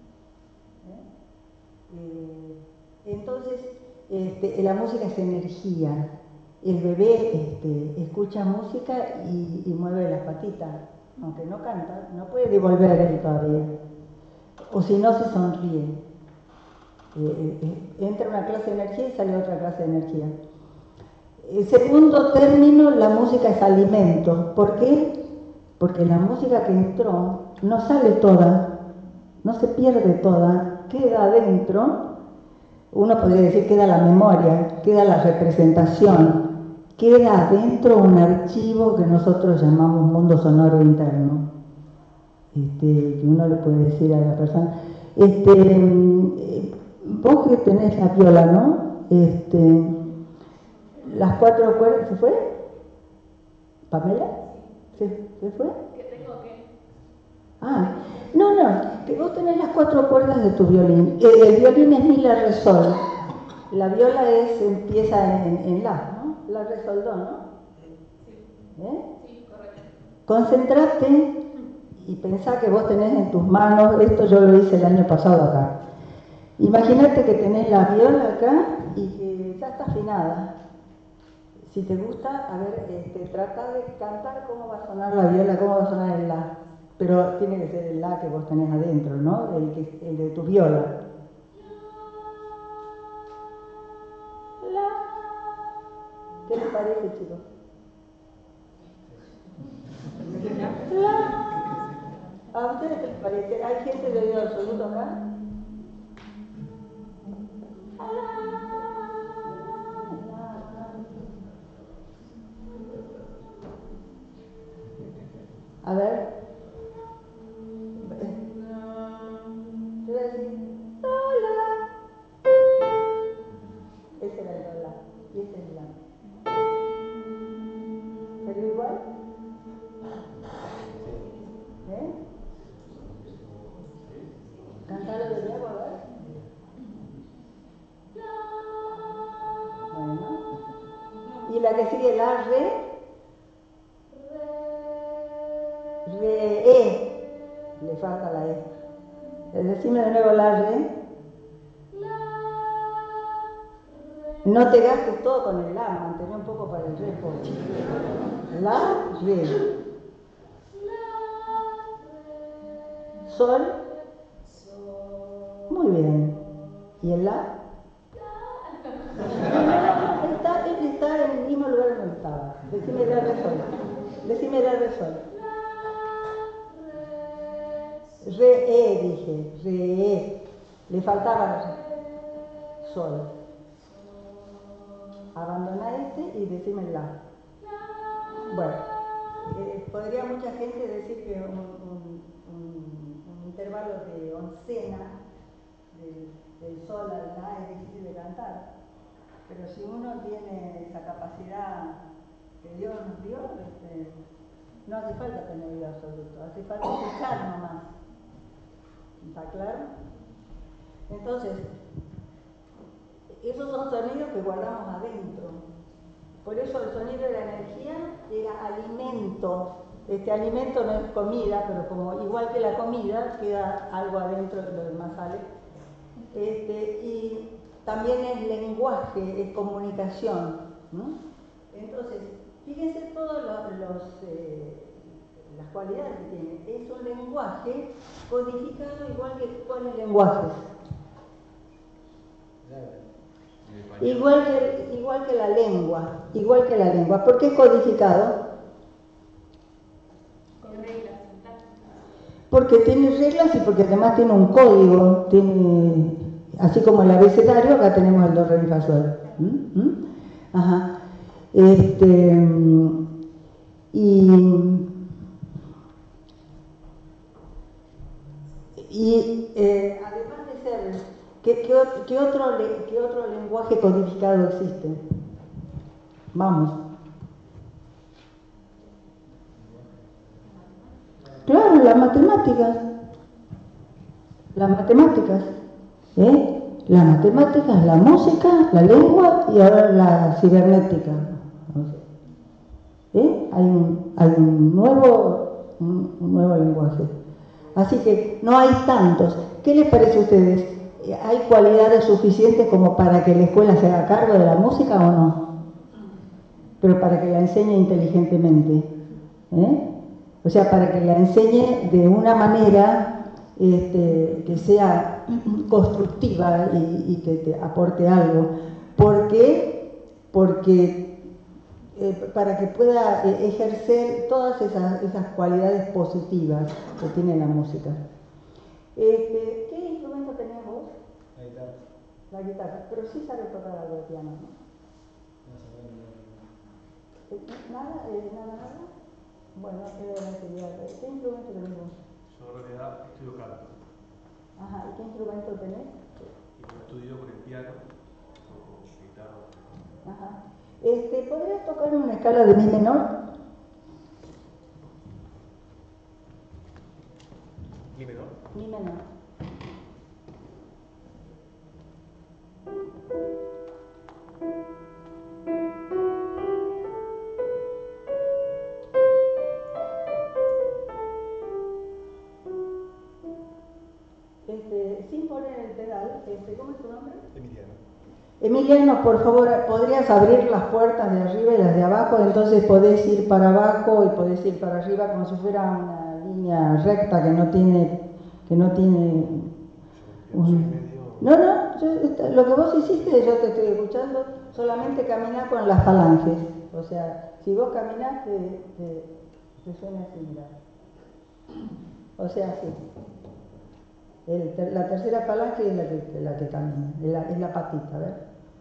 ¿Eh? Eh, entonces, este, la música es energía. El bebé este, escucha música y, y mueve las patitas. Aunque no canta, no puede devolver él todavía. O si no, se sonríe. Eh, eh, entra una clase de energía y sale otra clase de energía. El segundo término, la música es alimento. ¿Por qué? Porque la música que entró no sale toda, no se pierde toda, queda adentro. Uno podría decir queda la memoria, queda la representación, queda adentro un archivo que nosotros llamamos mundo sonoro interno. Este, que uno le puede decir a la persona, este, vos que tenés la viola, ¿no? Este, las cuatro cuerdas, ¿se fue? ¿Pamela? ¿Se, ¿se fue?
¿Qué tengo que?
Ah, no, no, que vos tenés las cuatro cuerdas de tu violín. Eh, el violín es mi, la, re, sol. La viola es, empieza en, en la, ¿no? La, re, sol, do, ¿no?
Sí.
¿Eh?
Sí, correcto.
Concentrate y pensá que vos tenés en tus manos, esto yo lo hice el año pasado acá. Imagínate que tenés la viola acá y que ya está afinada. Si te gusta, a ver, este, trata de cantar cómo va a sonar la viola, cómo va a sonar el la. Pero tiene que ser el la que vos tenés adentro, ¿no? El, que, el de tu viola. ¿Qué les parece, chicos? ¿A ustedes qué les parece? ¿Hay gente de oído absoluto acá? A ver. Yo voy a decir, hola. Ese era el hola. Y este es el la. ¿Salió igual? ¿Eh? Cántalo de nuevo, a ver. Bueno. ahí sigue la re. Re, e. Le falta la e. Decime de nuevo la re. No te gastes todo con el la, mantén un poco para el re. Pochi. La, re. Sol. Muy bien. ¿Y el la? Está, está en el mismo lugar donde estaba. Decime la, re, sol. Decime la, re, sol. Re, e, dije. Re, e. Le faltaba re. Sol. Abandona este y decime la. Bueno, eh, podría mucha gente decir que un, un, un, un intervalo de oncena del, del sol al la es difícil de cantar, pero si uno tiene esa capacidad que Dios nos dio, este, no hace falta tener oído absoluto, hace falta escuchar nomás. ¿Está claro? Entonces, esos son sonidos que guardamos adentro. Por eso el sonido de la energía era alimento. Este alimento no es comida, pero como igual que la comida, queda algo adentro, lo demás sale. Este, y también es lenguaje, es comunicación, ¿no? Entonces, fíjense todas los, eh, las cualidades que tiene. Es un lenguaje codificado igual que cuáles lenguajes. Igual que, igual que la lengua, igual que la lengua. ¿Por qué es codificado?
Con reglas.
Porque tiene reglas y porque además tiene un código, tiene, así como el abecedario, acá tenemos el do, re, mi, fa, sol. ¿Mm? ¿Mm? Ajá. Este, y y eh, además de ser... ¿Qué, qué, qué, otro, ¿Qué otro lenguaje codificado existe? Vamos. Claro, las matemáticas. Las matemáticas. ¿eh? Las matemáticas, la música, la lengua y ahora la cibernética. ¿eh? Hay, un, hay un, nuevo, un, un nuevo lenguaje. Así que no hay tantos. ¿Qué les parece a ustedes? ¿Hay cualidades suficientes como para que la escuela se haga cargo de la música o no? Pero para que la enseñe inteligentemente. ¿eh? O sea, para que la enseñe de una manera este, que sea constructiva y, y que te aporte algo. ¿Por qué? Porque eh, para que pueda eh, ejercer todas esas, esas cualidades positivas que tiene la música. Este, ¿Qué instrumento tenés vos?
La guitarra.
La guitarra, pero sí sabes tocar algo de piano, ¿no?
No sé, no,
Eh, ¿Nada? Eh, ¿Nada, nada? Bueno, adelante, ¿qué instrumento tenés vos?
Yo en realidad estudio canto.
Ajá, ¿y qué instrumento tenés?
Y yo estudio con el piano, toco guitarra.
Ajá. Este, ¿podrías tocar una escala de mi menor?
Mi menor.
Mi menor. Este, sin poner el pedal, este, ¿cómo es tu nombre?
Emiliano.
Emiliano, por favor, ¿podrías abrir las puertas de arriba y las de abajo? Entonces podés ir para abajo y podés ir para arriba como si fuera una línea recta que no tiene... Que no tiene un... No, no, yo, lo que vos hiciste, yo te estoy escuchando, solamente caminar con las falanges. O sea, si vos caminás, te, te, te suena así, mirá. O sea, así. El, ter, la tercera falange es la que, la que camina, es la, es la patita, ¿ves?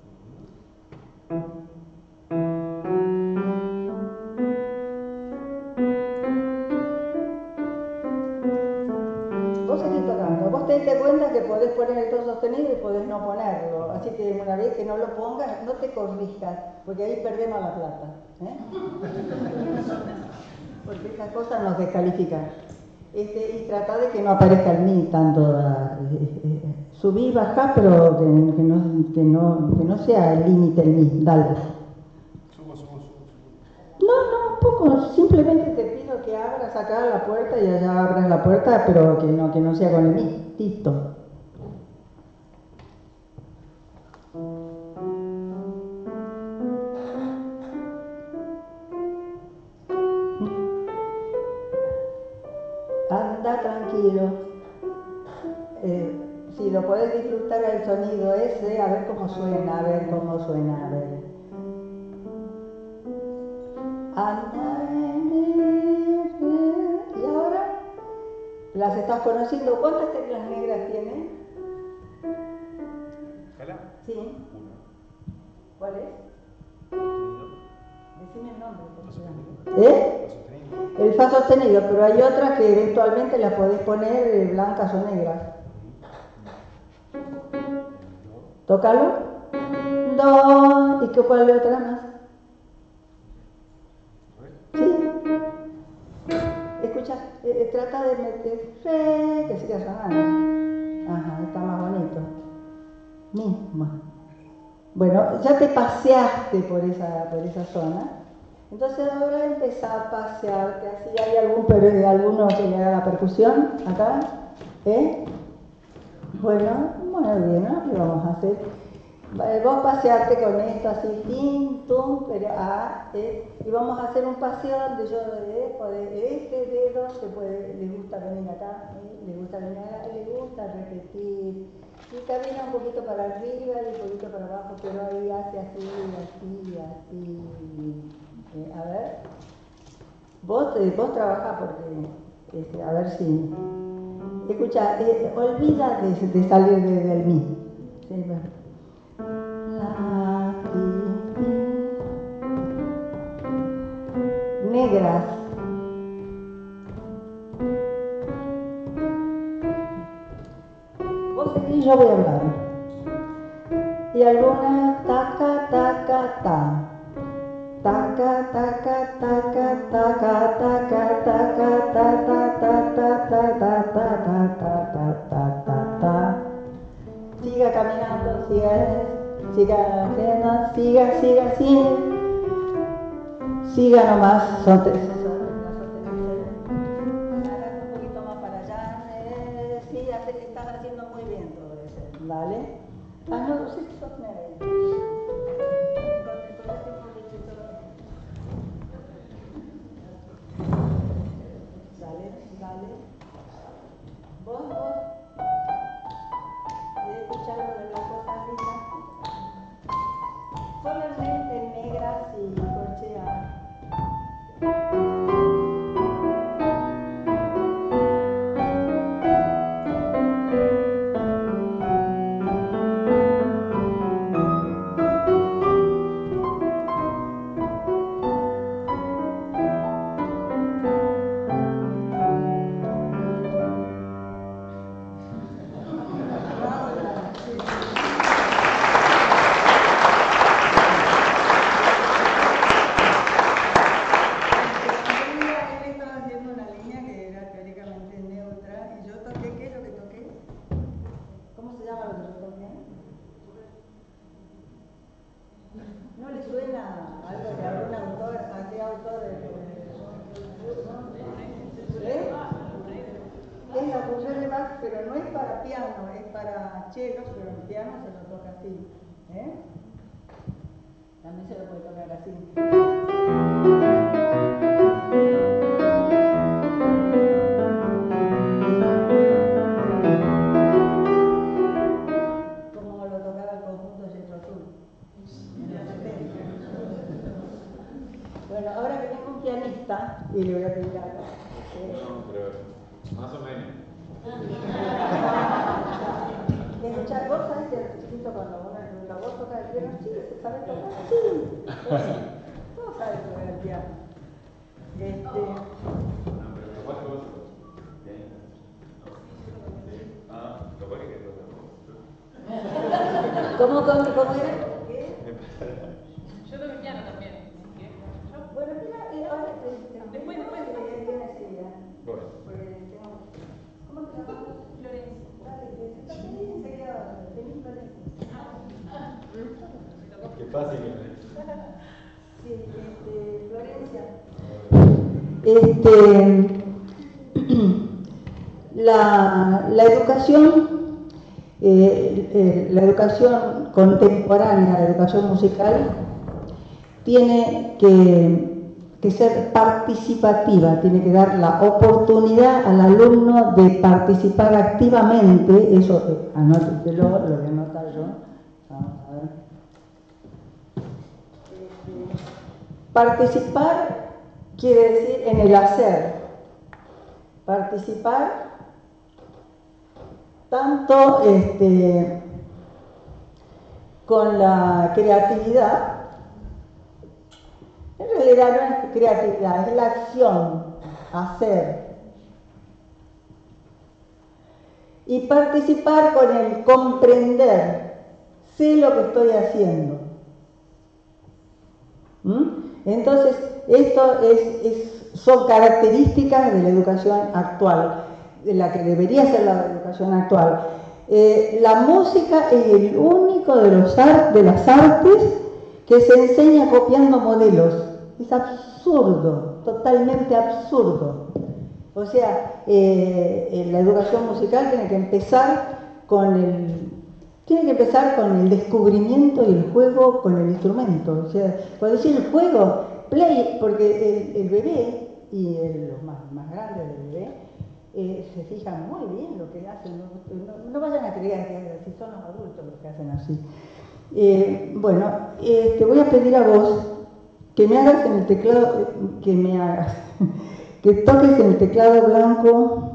Vos seguís tocando, vos te diste cuenta que podés poner el do sostenido y podés no ponerlo, así que una vez que no lo pongas, no te corrijas, porque ahí perdemos la plata, ¿eh? Porque esas cosas nos descalifican. Este, y trata de que no aparezca el mi tanto, eh, eh, subí y bajá, pero que, que, no, que, no, que no sea el límite el mi, dale.
Subo, subo, subo.
simplemente te pido que abras acá la puerta y allá abras la puerta, pero que no, que no sea con el mistito. Anda tranquilo. Eh, si lo podés disfrutar el sonido ese, a ver cómo suena, a ver cómo suena, a ver. Anda, y ahora las estás conociendo. ¿Cuántas teclas negras tiene?
¿Escala?
Sí.
Uno.
¿Cuál es?
Sostenido.
Decime el nombre.
Fa
¿Cómo se
sostenido.
llama? ¿Eh?
Fa sostenido.
El fa sostenido, pero hay otras que eventualmente las podés poner eh, blancas o negras. Tócalo. Do. ¿Y qué cuál es otra más? Sí. Escucha, eh, eh, trata de meter re, que siga sonando. Ajá, está más bonito. Misma. Bueno, ya te paseaste por esa, por esa zona. Entonces ahora empezá a pasearte así. ¿Hay algún, pero, alguno que le haga la percusión acá? ¿Eh? Bueno, muy bien, ¿no? ¿Qué vamos a hacer? Vos pasearte con esto así, tin, tum, pero ah, eh, y vamos a hacer un paseo donde yo dejo de este dedo, se puede, le gusta venir acá, ¿eh? le gusta venir acá, le gusta repetir, y camina un poquito para arriba y un poquito para abajo, pero ahí hace así, así, así, eh, a ver, vos, eh, vos trabajás porque, este, a ver si, escucha, eh, olvida de, de salir de, del mí, ¿sí? La, ti, ti. Negras. Vos seguís, yo voy a hablar. Y algunas taca, taca, ta. Taca, taca, taca, taca, taca, taca, ta, ta, ta, ta, ta, ta, ta, ta, ta, ta, ta, ta. Siga caminando, siga. Siga, siga, siga, siga, siga nomás, son tres. Un poquito más para allá, eh, sí, estás haciendo muy bien todo eso, ¿vale? Ah, no, sí, sostener ahí. Dale, dale. Vos, vos. ¿Querés escuchar lo de las cosas lindas? Solamente negras y corcheas. ¿No le suena algo de algún autor? ¿A qué autor? ¿Eh? Es la función de Bach, pero no es para piano, es para chelos, pero en piano se lo toca así. ¿Eh? También se lo puede tocar así. Como lo tocaba el conjunto Jethro Tull. Bueno, ahora que tengo un pianista, y le voy a pedir algo. Eh,
No, pero más o menos.
Escuchar, vos sabés que el chiquito cuando uno le pregunta, ¿vos tocas el piano? Sí, ¿se sabe tocar? Sí. Todos saben tocar el piano. Este...
No, pero capaz que vos sos pianista. Ah, capaz que querés otra cosa.
¿Cómo, cómo, cómo era? ¿Qué?
Yo toco piano también.
Bueno, mira, eh, ahora te, te,
Después, después,
después. Eh, viene enseguida.
Bueno.
Porque tengo... ¿Cómo te llamas?
Florencia.
Dale, te vení enseguida. Vení, Florencia.
Qué fácil que me
Sí, este, Florencia. Este, la, la educación, eh, eh, la educación contemporánea, la educación musical, tiene que, que ser participativa, tiene que dar la oportunidad al alumno de participar activamente. Eso, eh, anótelo, lo voy a anotar yo. Vamos a ver. Participar quiere decir en el hacer. Participar tanto este, con la creatividad. En realidad no es creatividad, es la acción, hacer. Y participar con el comprender, sé lo que estoy haciendo. ¿Mm? Entonces, esto es, es, son características de la educación actual, de la que debería ser la educación actual. Eh, la música es el único de, los art, de las artes que se enseña copiando modelos. Es absurdo, totalmente absurdo. O sea, eh, la educación musical tiene que empezar con el, tiene que empezar con el descubrimiento y el juego con el instrumento. O sea, cuando decir el juego, play, porque el, el bebé y el, los más, más grandes del bebé eh, se fijan muy bien lo que hacen. No, no, no vayan a creer que si son los adultos los que hacen así. Eh, bueno, eh, te voy a pedir a vos que me hagas en el teclado, que me hagas, que toques en el teclado blanco,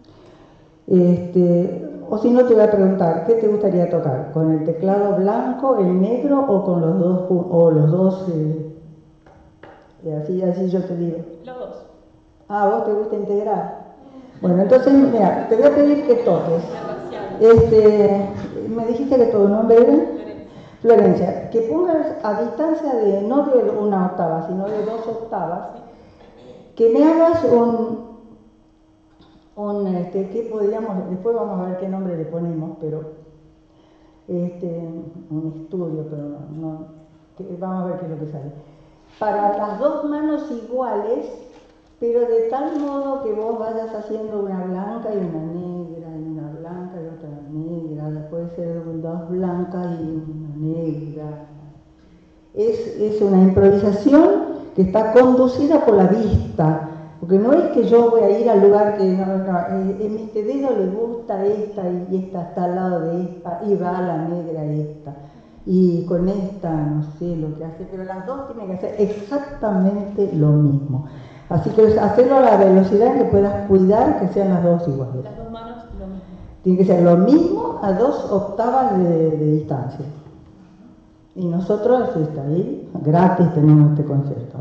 este, o si no te voy a preguntar, ¿qué te gustaría tocar? ¿Con el teclado blanco, el negro o con los dos, o los dos, eh, y así, así yo te digo?
Los dos.
Ah, ¿vos te gusta integrar? Bueno, entonces, mira, te voy a pedir que toques. Este, me dijiste que tu nombre era Florencia, que pongas a distancia de, no de una octava, sino de dos octavas, que me hagas un, un este, ¿qué podríamos, después vamos a ver qué nombre le ponemos, pero, este, un estudio, pero no, no que, vamos a ver qué es lo que sale. Para las dos manos iguales, pero de tal modo que vos vayas haciendo una blanca y una negra, y una blanca y otra negra, puede ser dos blancas y una negra. Es, es una improvisación que está conducida por la vista, porque no es que yo voy a ir al lugar que no, no, eh, en mi dedo le gusta esta y esta está al lado de esta y va la negra esta. Y con esta no sé lo que hace, pero las dos tienen que hacer exactamente lo mismo. Así que hacerlo a la velocidad que puedas cuidar que sean las dos iguales.
Las dos manos lo mismo.
Tiene que ser lo mismo a dos octavas de, de distancia. Y nosotros, está ahí, gratis tenemos este concierto.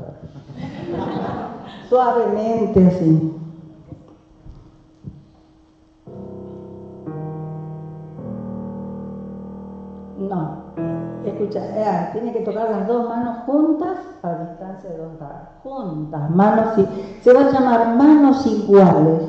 Suavemente así. No. Escucha, eh, tiene que tocar las dos manos juntas a distancia de dos octavas. Juntas, manos y se va a llamar manos iguales.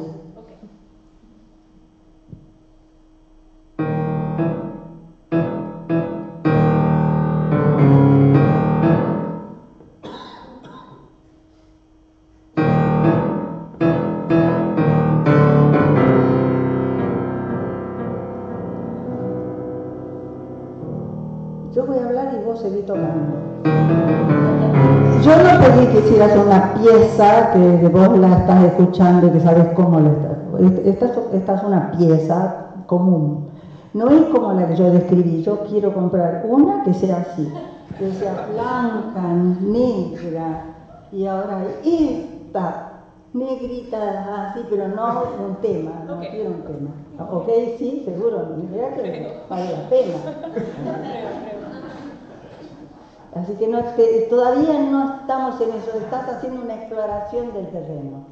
Yo voy a hablar y vos seguís tocando. Yo no pedí que hicieras una pieza que vos la estás escuchando y que sabes cómo la estás. Esta, esta es una pieza común. No es como la que yo describí. Yo quiero comprar una que sea así, que sea blanca, negra, y ahora esta negrita así, pero no un tema, no okay. Quiero un tema. Ok, sí, seguro, mira que vale la pena. Así que, no, que todavía no estamos en eso, estás haciendo una exploración del terreno.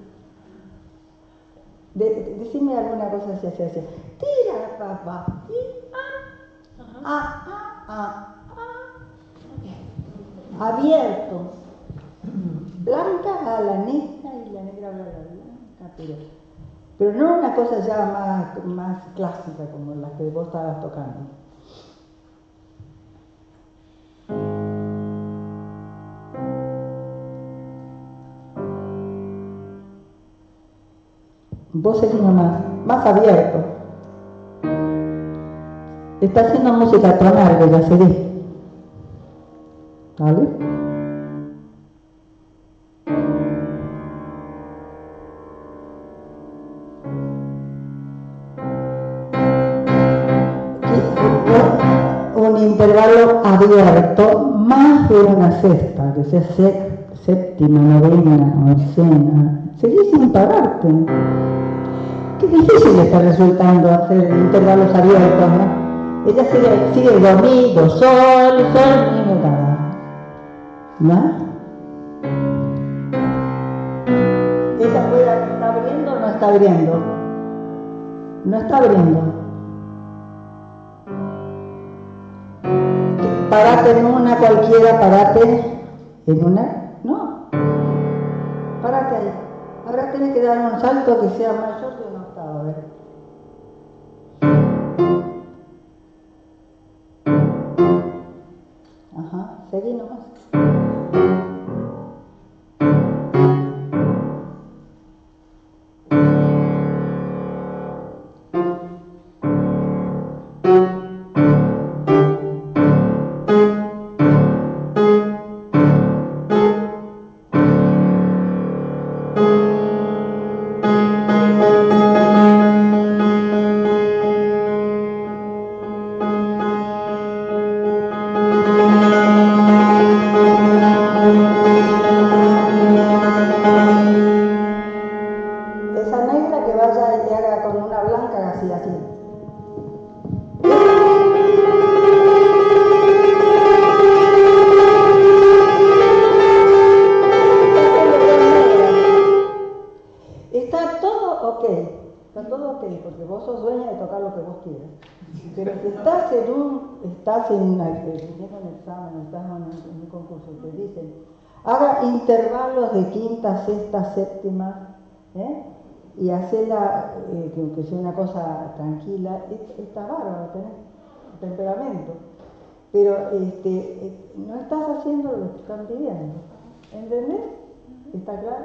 De, de, decime alguna cosa así, así, así. Tira, papá, ah, ah, ah, ah, ah. Abierto. Blanca a la negra y la negra a la blanca, pero, pero no una cosa ya más, más clásica como la que vos estabas tocando. vos seguís nomás, más abierto. Está haciendo música tonal, que ya seguí. ¿Vale? Un intervalo abierto, más de una sexta, que sea séptima, novena, oncena. Seguís sin pararte. Qué difícil está resultando hacer intervalos abiertos, ¿no? Ella sigue, sigue domingo, sol, sol, mi mirada. ¿No? Ella afuera está abriendo o no está abriendo. No está abriendo. Parate en una cualquiera, parate en una. No. Parate ahí. Ahora tenés que dar un salto que sea mayor de una octava. A ver. Ajá, seguí nomás. Haga intervalos de quinta, sexta, séptima, ¿eh? Y hacerla eh, que, que sea una cosa tranquila. Está bárbaro, tenés temperamento, pero este, eh, no estás haciendo lo que están pidiendo, ¿entendés? ¿Está claro?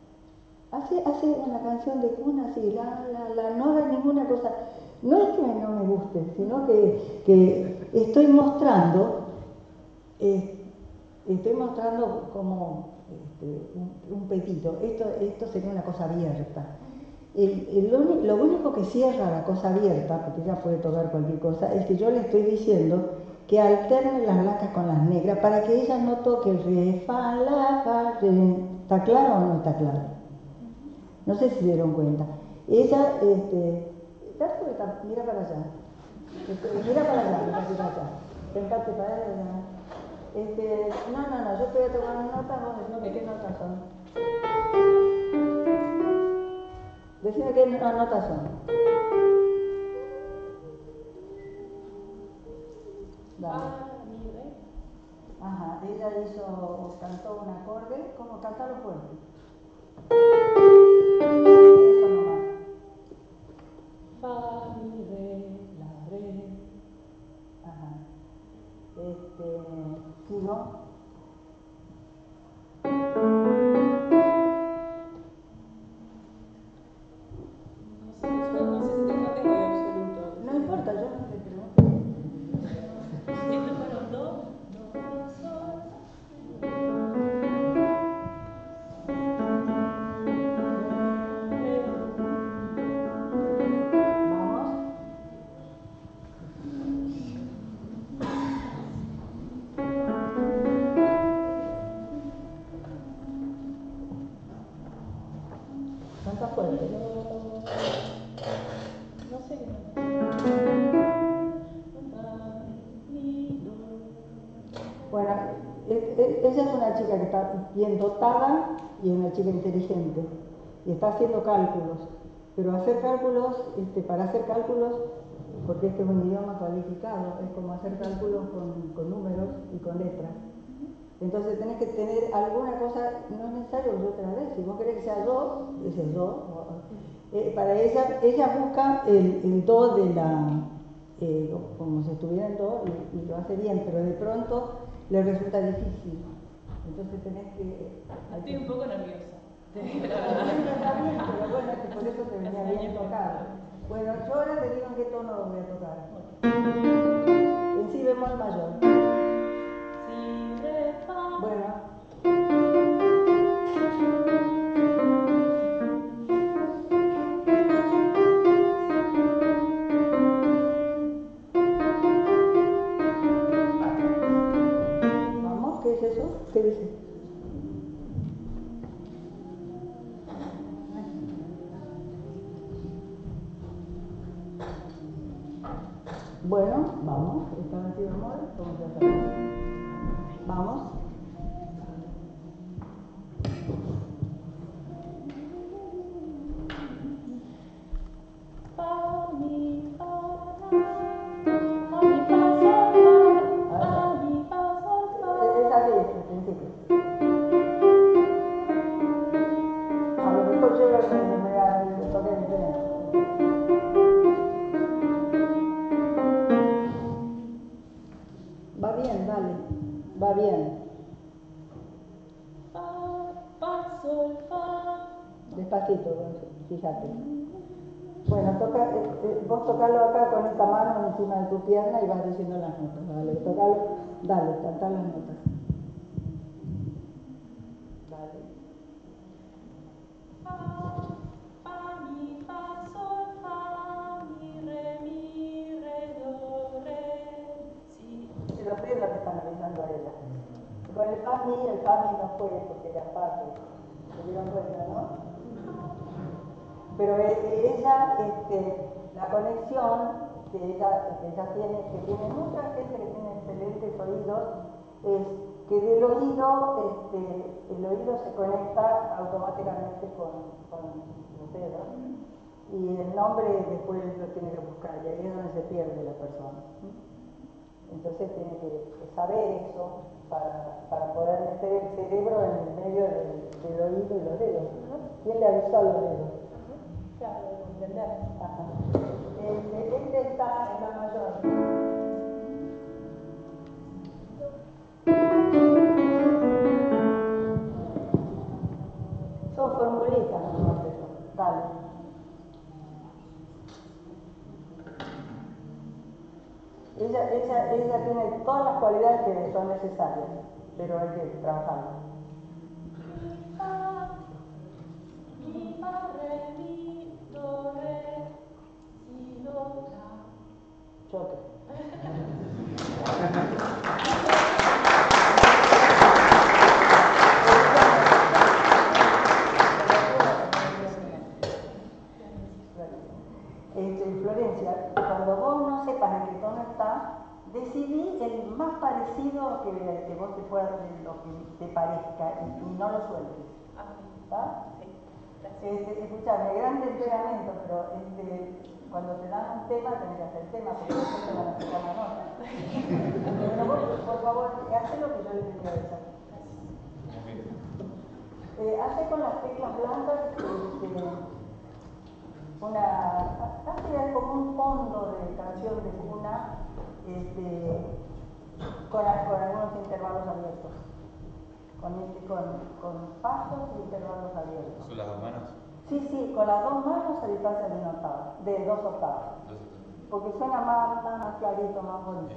Hace, hace una canción de cuna así, la, la, la, no haga ninguna cosa. No es que no me guste, sino que, que estoy mostrando, eh, estoy mostrando como este, un, un petito. Esto, esto sería una cosa abierta. El, el, lo, lo único que cierra la cosa abierta, porque ella puede tocar cualquier cosa, es que yo le estoy diciendo que alterne las blancas con las negras para que ella no toque el re, fa, la, fa, re. ¿Está claro o no está claro? No sé si se dieron cuenta. Ella, este, mira para allá. Este, mira para allá, mira para allá. Sentate para allá. Este, no, no, no, yo te voy a tomar notas, vos decime qué notas son. Decime qué notas son. Dale. Ajá, ella hizo, cantó un acorde, ¿cómo? Cantalo fuerte. Eso nomás. Fa, mi, re, la, re. Ajá. Este, sigo.
No sé, no, no sé si te, no tengo de absoluto.
No importa, yo no te pregunto.
Esto fueron dos, dos, sol.
Canta fuerte.
No sé qué.
Bueno, ella es una chica que está bien dotada y es una chica inteligente y está haciendo cálculos, pero hacer cálculos, este, para hacer cálculos, porque este es un idioma cualificado, es como hacer cálculos con, con números y con letras. Entonces tenés que tener alguna cosa, no es necesario que yo te la dé, si vos querés que sea do, ese es do. Eh, para ella, ella busca el, el do de la, eh, como si estuviera en do y, y lo hace bien, pero de pronto le resulta difícil. Entonces tenés que...
Estoy un poco nerviosa.
Está bien, pero bueno, que por eso te venía Bueno, yo ahora te digo en qué tono lo voy a tocar. En si bemol mayor.
Si, re, fa.
Bueno. Vamos, ¿qué es eso? ¿Qué dice? Bueno, vamos, está en si bemol, vamos a hacer. Vamos.
Fa, mi, fa, la. Fa, mi, fa, sol, fa. Fa, mi, fa, sol, fa.
Es así, al principio. A lo mejor yo lo que me toqué diferente. Va bien, dale. Va bien.
Fa, fa, sol, fa.
Despacito, fíjate. Bueno, toca, eh, eh, vos tocalo acá con esta mano encima de tu pierna y vas diciendo las notas. Dale, tocalo, dale, cantá las notas. Dale.
Fa, fa, mi, fa, sol, fa. Mi, re, mi, re, do, re, si.
Pero ustedes lo que están avisando a ella. Con el fa mi, el fa mi no fue porque era fa, que se dieron cuenta, ¿no? Pero ella, este, la conexión que ella, que ella tiene, que tiene mucha gente que tiene excelentes oídos, es que del oído, este, el oído se conecta automáticamente con, con los dedos y el nombre después lo tiene que buscar y ahí es donde se pierde la persona. Entonces tiene que saber eso para, para poder meter el cerebro en el medio del, del oído y los dedos. ¿Quién le avisó a los dedos?
Claro, entender.
Ajá. Este, este está en la mayor. Son formulitas, ¿no? Dale. Ella, ella, ella tiene todas las cualidades que son necesarias, pero hay que trabajarlas.
Mi, fa, mi, fa, re, mi, do, re, si, do, la.
Choque. Este, Florencia, cuando vos no sepas en qué tono está, decidí el más parecido que, que vos te puedas, lo que te parezca, y, y no lo sueltes. ¿Está? Este, escuchame, gran temperamento, pero este, cuando te dan un tema tenés que hacer el tema, porque después te van a sacar la nota. Pero vos, por favor, haz lo que yo le pedí a ella. Eh, hace con las teclas blancas este, una, hace como un fondo de canción de cuna este, con, con algunos intervalos abiertos. Con, con, con pasos e intervalos abiertos.
¿Son las dos manos?
Sí, sí, con las dos manos a distancia de una octava, de dos octavas.
Dos octavas.
Porque suena más, más clarito, más bonito.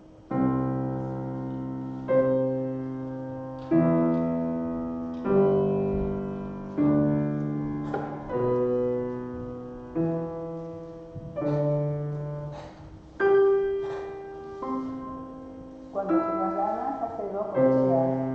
Cuando tengas ganas, hacelo como sea.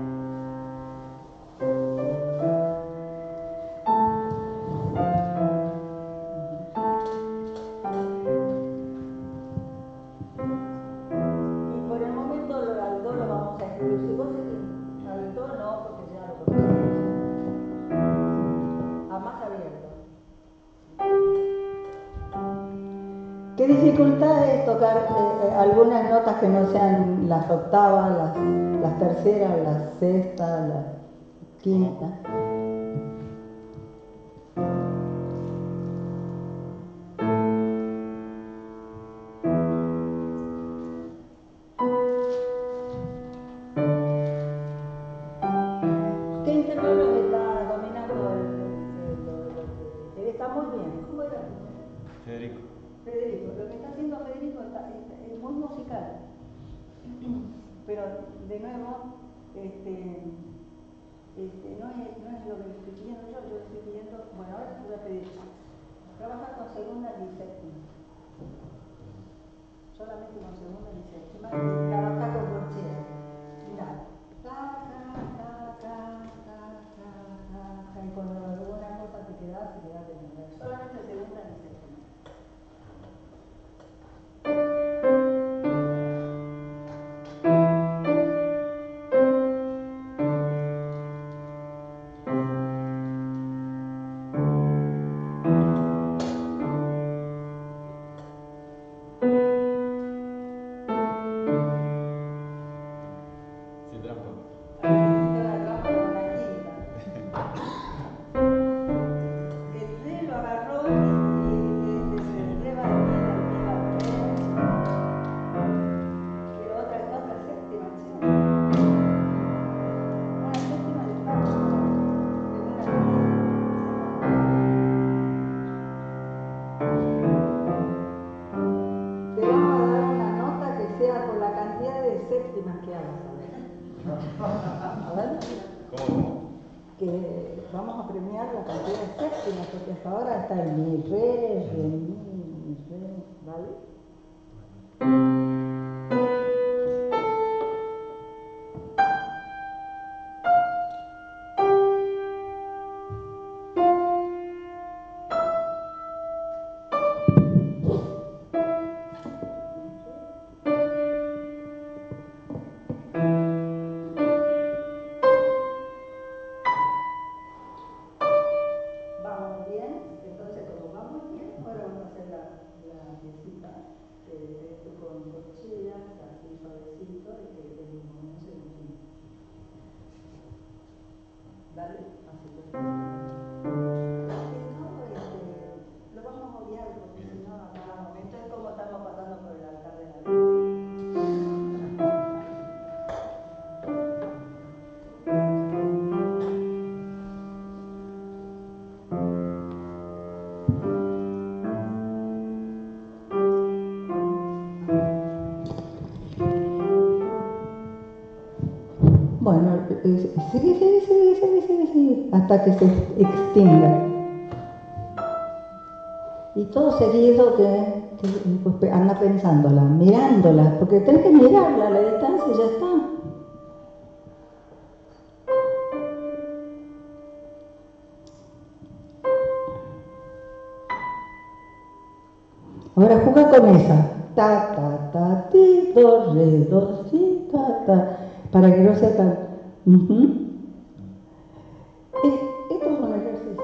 ¿Qué dificultad es tocar eh, algunas notas que no sean las octavas, las, las terceras, las sextas, las quintas? ¿Qué intervalos está dominando? El, el, el, el, el, está muy bien. ¿Cómo era?
Federico.
Federico, lo que está haciendo Federico está, es, es muy musical. Pero, de nuevo, este, este, no, es, no es lo que le estoy pidiendo yo, yo le estoy pidiendo, bueno, ahora te voy a pedir, trabaja con segunda y séptima. Solamente con segunda y séptima, y trabaja con corchea. Mirá, ca, ca, ca, ca, ca, ca, ca, ca, y cuando alguna cosa te queda, te queda de nuevo. Solamente segunda y séptima. Vamos a premiar la cantidad de séptimas, porque hasta ahora está el mi, re, re, mi, mi, re, ¿vale? Bueno, sigue, sigue, sigue, sigue, sigue, sigue, hasta que se extinga. Y todo seguido que, que pues, anda pensándola, mirándola, porque tenés que mirarla a la distancia y ya está. Ahora juega con esa. Ta, ta, ta, ti, do, re, do, si, ta, ta. Para que no sea tan... Uh-huh. es, esto es un ejercicio,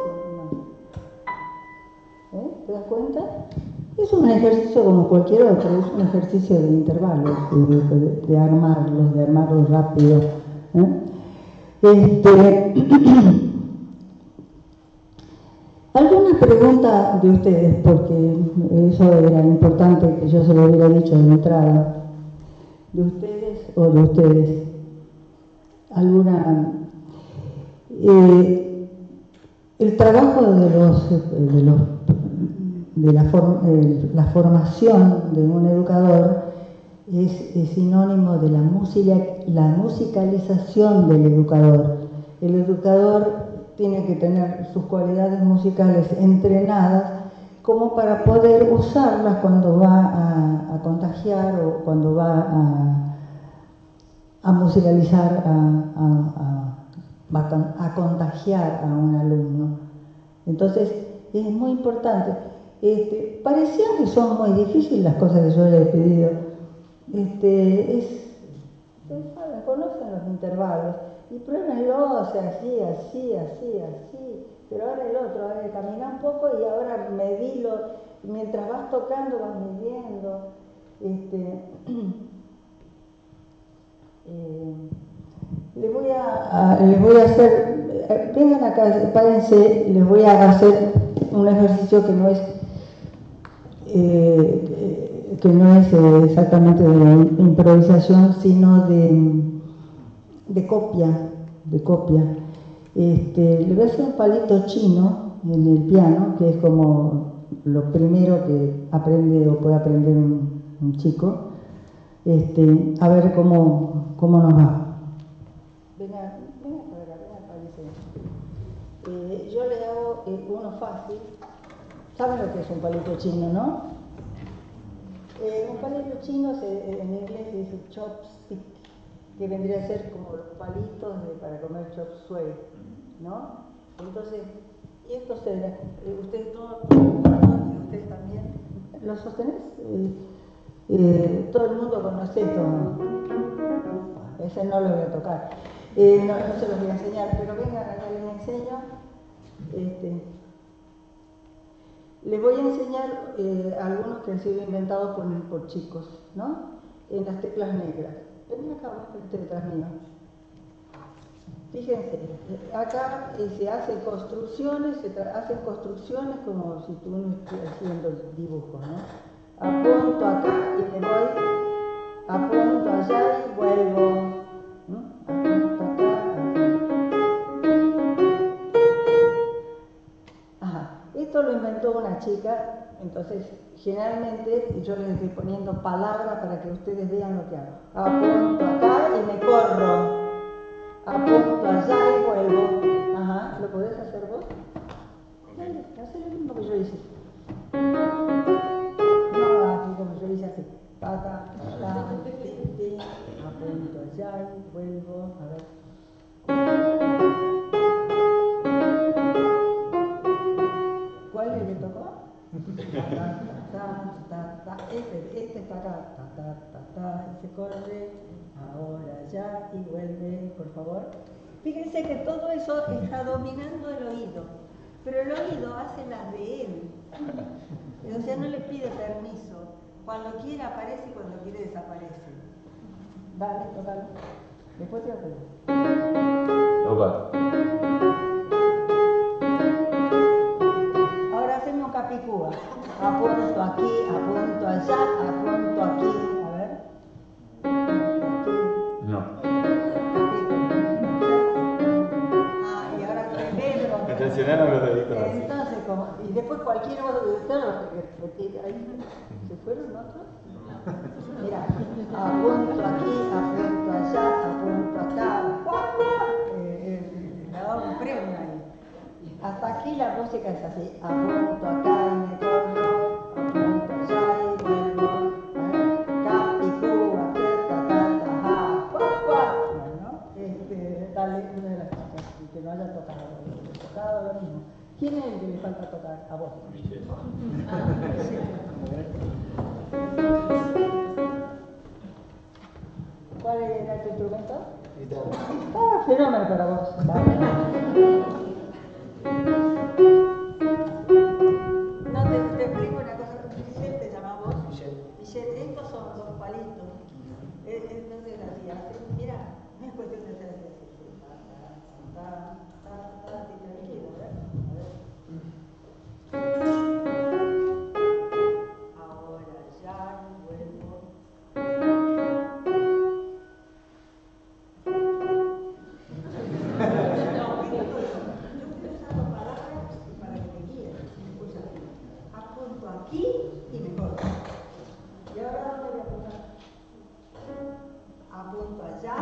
¿no? ¿Eh? ¿Te das cuenta? Es un ejercicio como cualquier otro, es un ejercicio de intervalos, de, de, de armarlos, de armarlos rápido. ¿Eh? Este, ¿Alguna pregunta de ustedes? Porque eso era importante que yo se lo hubiera dicho de entrada. ¿De ustedes o de ustedes? ¿Alguna? Eh, el trabajo de los, de los de la, form, eh, la formación de un educador es, es sinónimo de la, musica, la musicalización del educador. El educador tiene que tener sus cualidades musicales entrenadas como para poder usarlas cuando va a, a contagiar o cuando va a, a musicalizar, a, a, a, a contagiar a un alumno. Entonces, es muy importante. Este, parecía que son muy difíciles las cosas que yo le he pedido. Este, es, saben, conocen los intervalos y pruébenlo, o sea, así, así, así, así. Pero ahora el otro, a ver, camina un poco y ahora medilo. Mientras vas tocando, vas midiendo. Este, eh, les voy a, a, les voy a hacer, eh, vengan acá, párense, les voy a hacer un ejercicio que no es eh, que no es eh, exactamente de improvisación, sino de, de copia, de copia. Este, le voy a hacer un palito chino en el piano, que es como lo primero que aprende o puede aprender un, un chico, este, a ver cómo, cómo nos va. Venga, venga para acá, venga para acá. Eh, yo le hago eh, uno fácil. ¿Saben lo que es un palito chino, no? Eh, un palito chino se, en inglés se dice chopstick, que vendría a ser como los palitos de, para comer chop suey, ¿no? Entonces, y esto se, eh, ustedes todos, y ustedes también, ¿lo sostenés? Eh, eh, todo el mundo conoce esto, ¿no? Ese no lo voy a tocar, eh, no, no se los voy a enseñar, pero vengan acá, les enseño. Este, les voy a enseñar eh, algunos que han sido inventados por, por chicos, ¿no? En las teclas negras. Ven acá, vos, detrás mío. Fíjense, acá eh, se hacen construcciones, se hacen construcciones como si tú no estuvieras haciendo dibujos, ¿no? Apunto acá y me voy, apunto allá y vuelvo, ¿no? Apunto acá, ajá. Esto lo inventó una chica, entonces generalmente yo les estoy poniendo palabras para que ustedes vean lo que hago. Apunto acá y me corro. Apunto allá y vuelvo. Ajá, ¿lo podés hacer vos? Dale, haz lo mismo que yo hice. No, así como yo hice así. Ta, ta, ta, ti, ti. Apunto allá y vuelvo. A ver. ¿Cuál es el que tocó? Ta, ta, ta, ta. Este, este está acá. Ta, ta, ta, ta. Y se corre. Ahora ya y vuelve, por favor. Fíjense que todo eso está dominando el oído, pero el oído hace las de él. O sea, no le pide permiso. Cuando quiere aparece y cuando quiere desaparece. Dale, tócalo. Después te lo pego.
Toca.
Ahora hacemos capicúa. Apunto aquí, apunto allá, apunto aquí. A ver.
No.
Ah, y ahora Pedro.
Intencionaron los deditos así.
Entonces, como, y después cualquier otro de ustedes los que repetir ahí. ¿Se fueron otros? Mira, apunto aquí, apunto allá, apunto acá. Eh, eh, le daba un premio ahí. Hasta aquí la música es así. Apunto acá y me corro, apunto allá y vuelvo. Capicúa, ta, ta, ta, ja, cuá, cuá. Bueno, este, dale una de las chicas que no haya tocado, tocado lo mismo. ¿Quién es el que le falta tocar? A vos. Ah, sí. ¿Cuál era tu instrumento? Ah, fenómeno para vos. Vale. No, te, te explico una cosa. Michelle te llama vos. Michelle. Michelle, estos son dos palitos. Entonces así hace. Mira, no es cuestión de hacer así. Ta, ta, ta, ta, y tranquilo, ¿verdad? A ver. Ahora ya vuelvo. Aquí y mejor. Y ahora dónde voy a apuntar. Apunto allá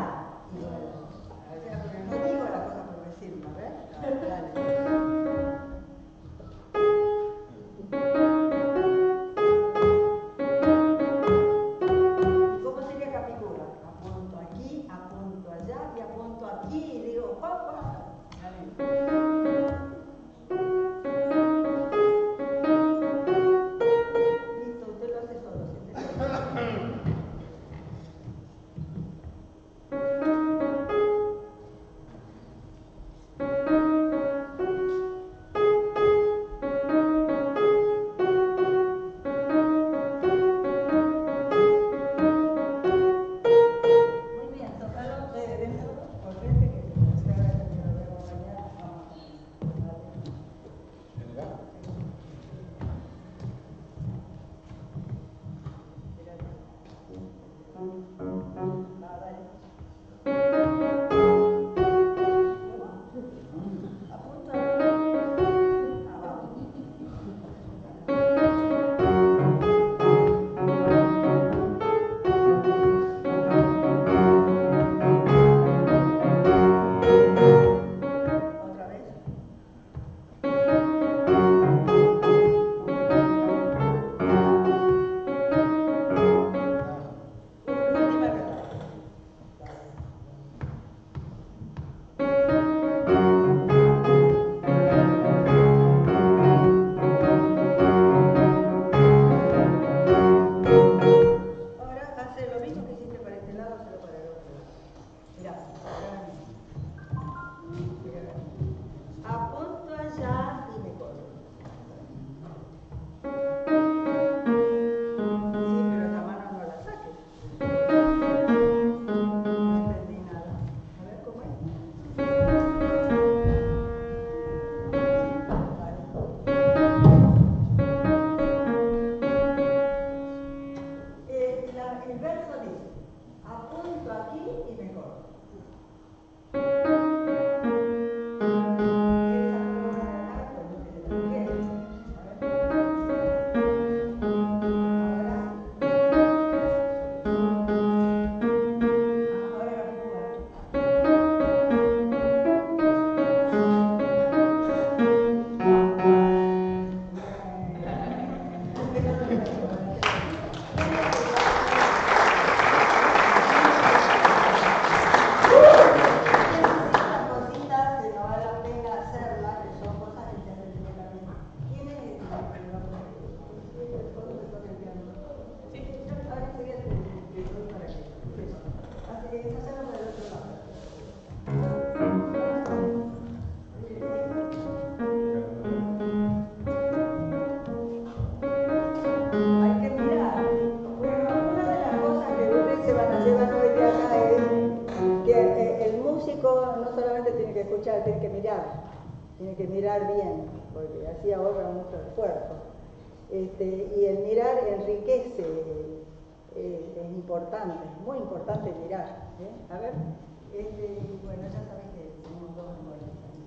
escuchar, tiene que mirar, tiene que mirar bien, porque así ahorra mucho esfuerzo. Este, y el mirar enriquece, eh, es importante, es muy importante mirar. ¿eh? A ver, este, bueno, ya sabéis que tenemos dos memorias.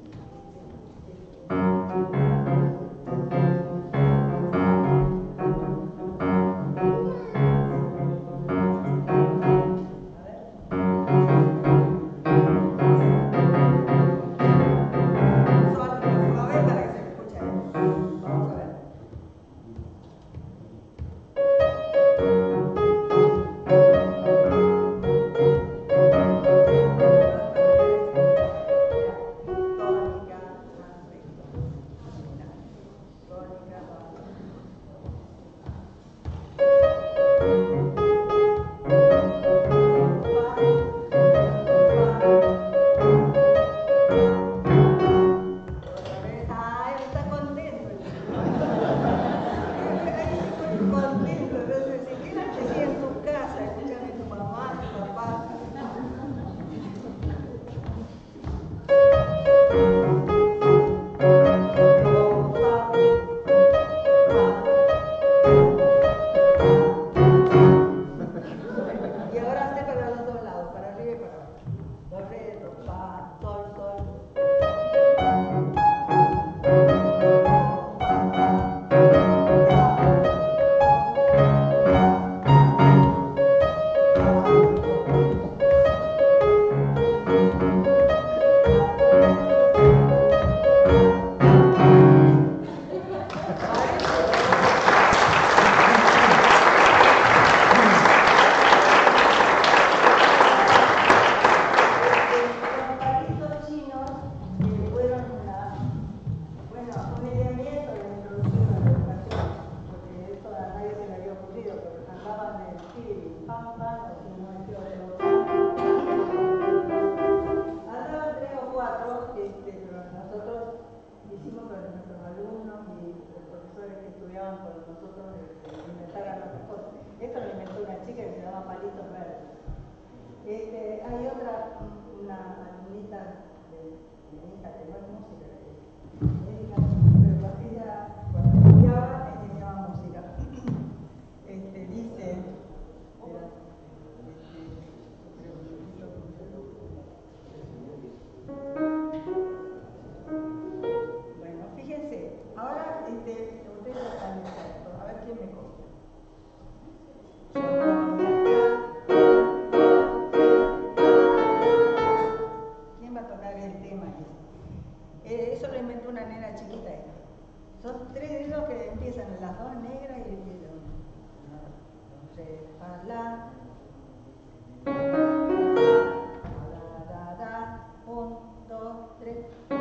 Este, hay otra, una alumnita de mi hija que no es música, es médica, pero ella cuando estudiaba enseñaba música. Este, dice, espera, bueno, fíjense, ahora este, ustedes están en esto, a ver quién me copia. ¿Quién va a tocar el tema ese? Eh, eso lo inventó una nena chiquita esta. Son tres de ellos que empiezan, las dos negras y el uno. Re, fa, la. Da, da, da. Un, dos, tres.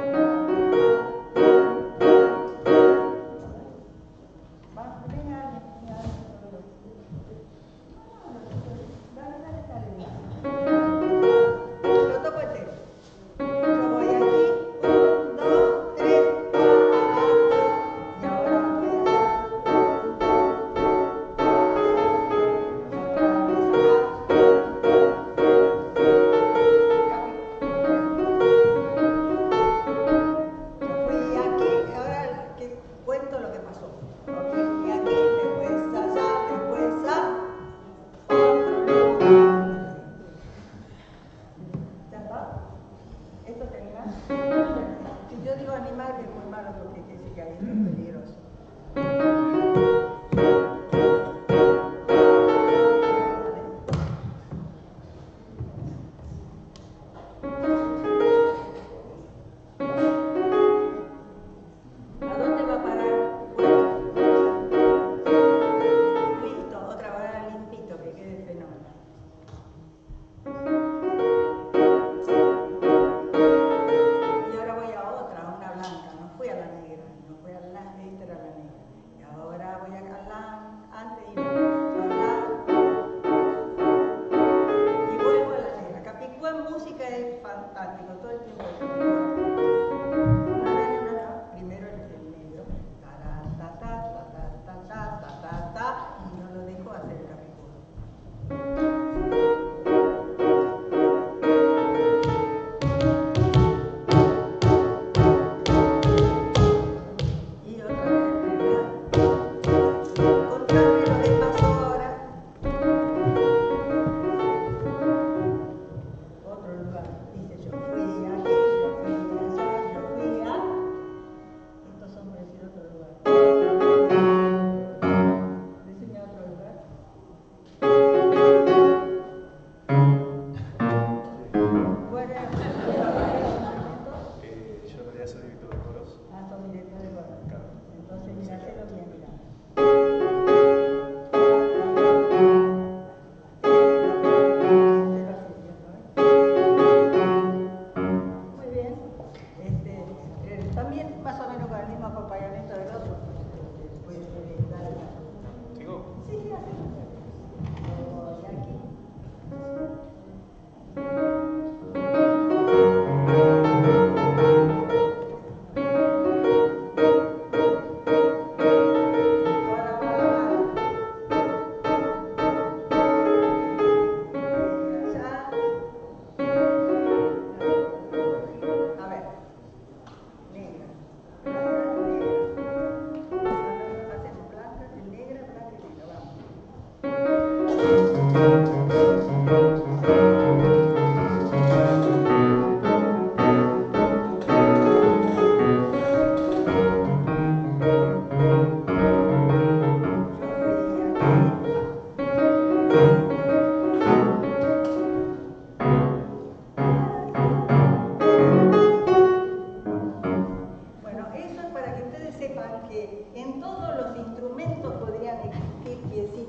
Va, venga, venga. Dale, dale, dale. Lo toco entero. Yo voy aquí, un, dos, tres, y ahora voy allá.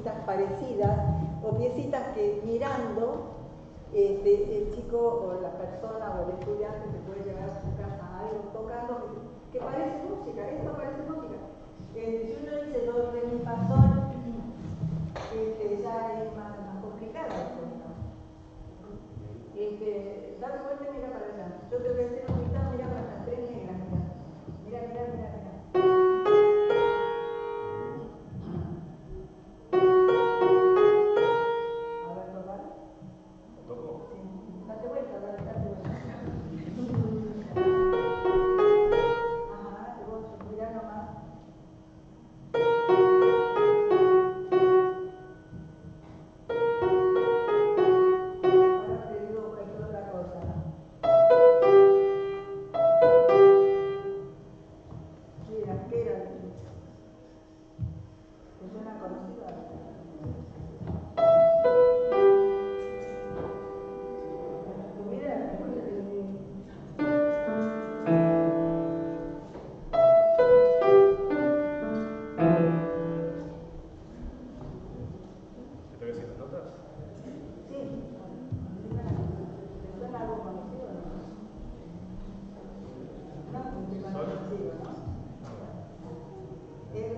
piecitas parecidas o piecitas que mirando este, el chico o la persona o el estudiante se puede llevar a su casa algo tocando que, que parece música, esto parece música. Eh, si uno dice do, re, mi, fa, sol, este, ya es más, más complicada la cosa. Este, dame vuelta y mira para allá. Yo te voy a hacer un gritado, mira para las tres negras, mira. Mira, mira, mira, mira. A ver, tocar.
¿Tocó?
Sí. Date vuelta, date, date vuelta. Ajá, vos mirá nomás. Ahora te digo cualquier otra cosa. Mira, ¿qué era? ¿Te suena conocida? Mira,
¿Te toca las notas?
sí, ¿te suena algo conocido o no? No, te suena conocido, ¿no? Es...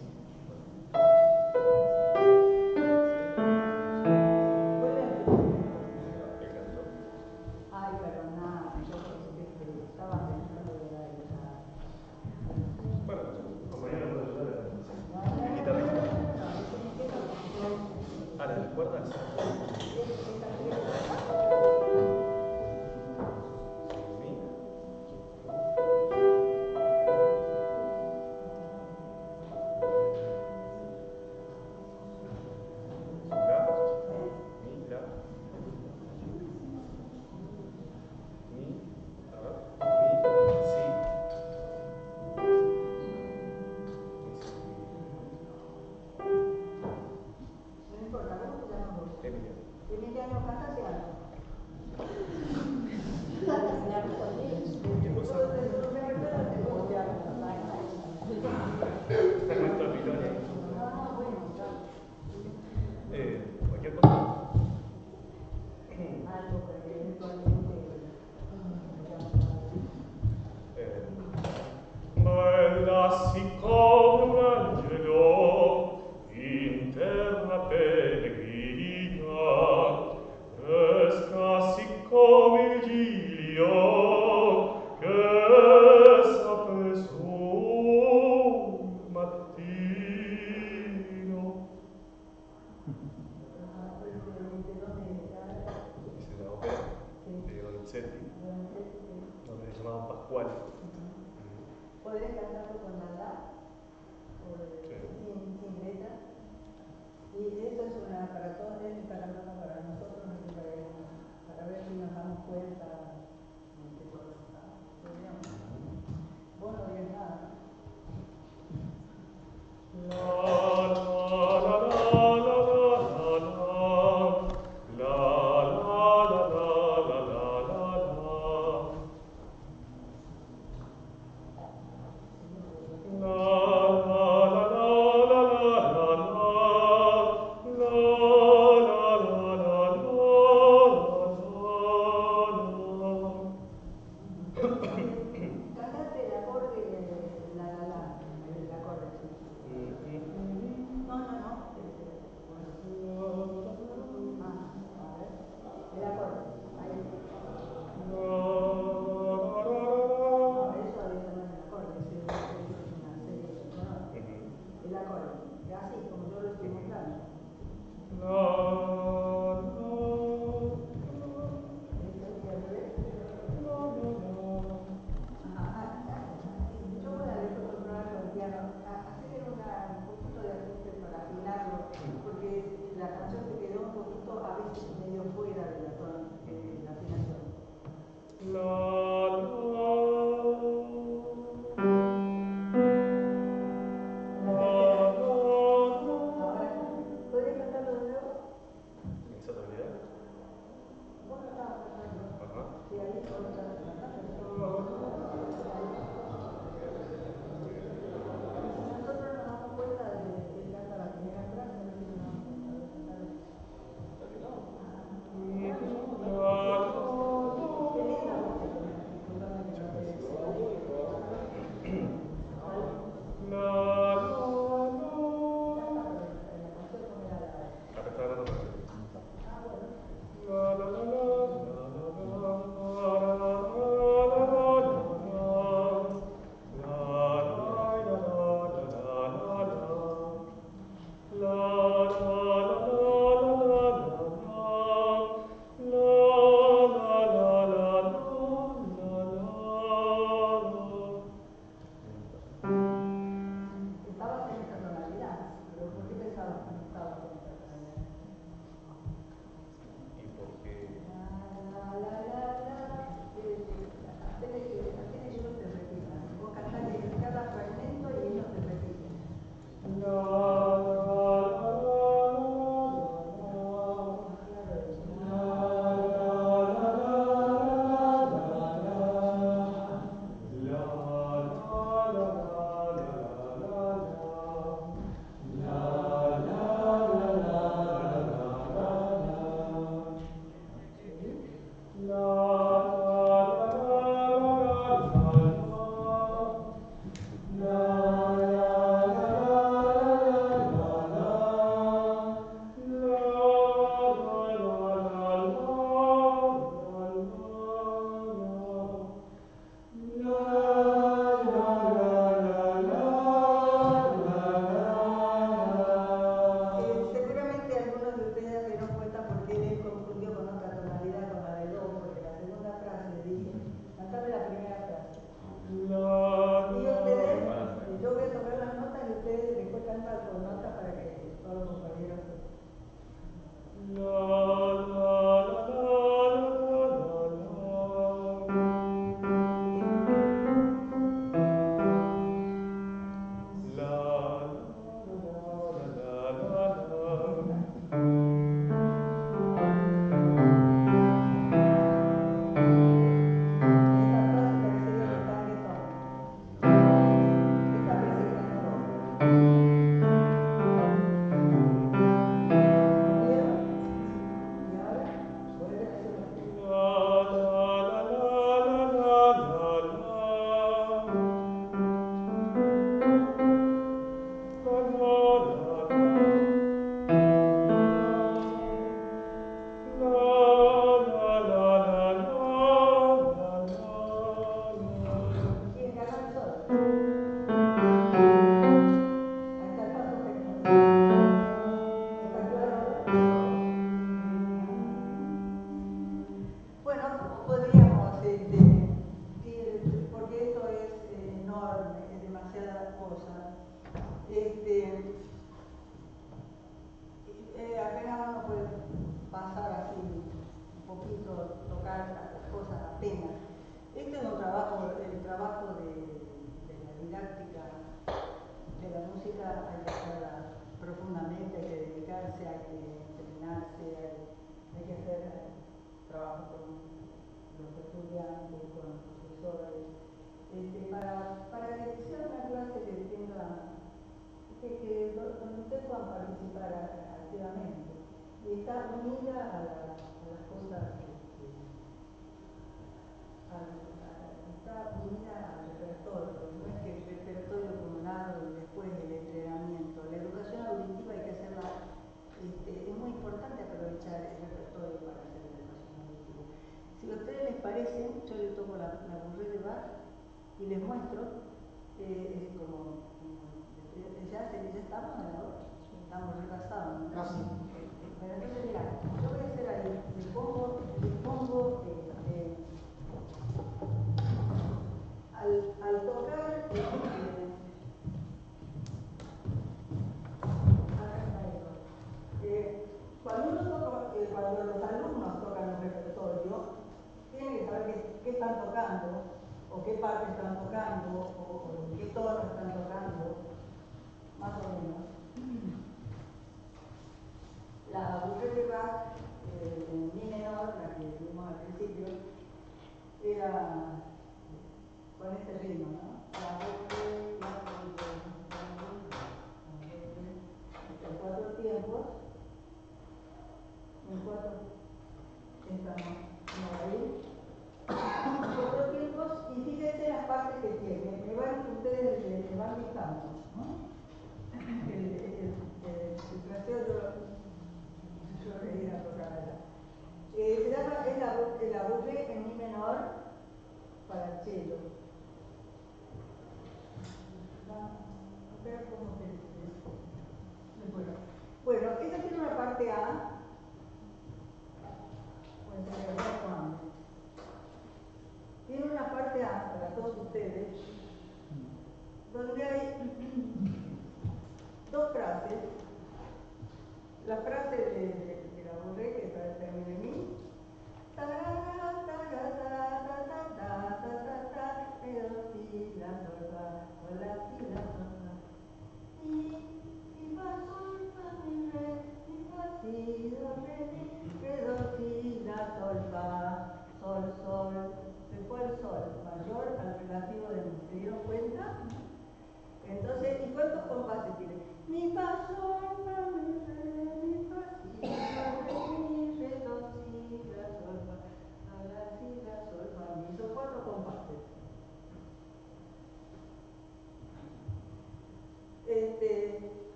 Vuelve a repetir.
¿El canto?
Ay, perdona, yo pensé que estaba pensando de la guitarra.
Bueno, compañero puede ayudar.
No, no, no, no, no, no, no,
Ah, ¿las de cuerdas? ¿Mi? ¿La? ¿Mi? ¿La? ¿Mi? A ver. ¿Mi? ¿Sí?
no importa, ¿cómo te llamas vos?
Emilio.
cantar con notas para que todos los compañeros.
La, la, la, la, la, la,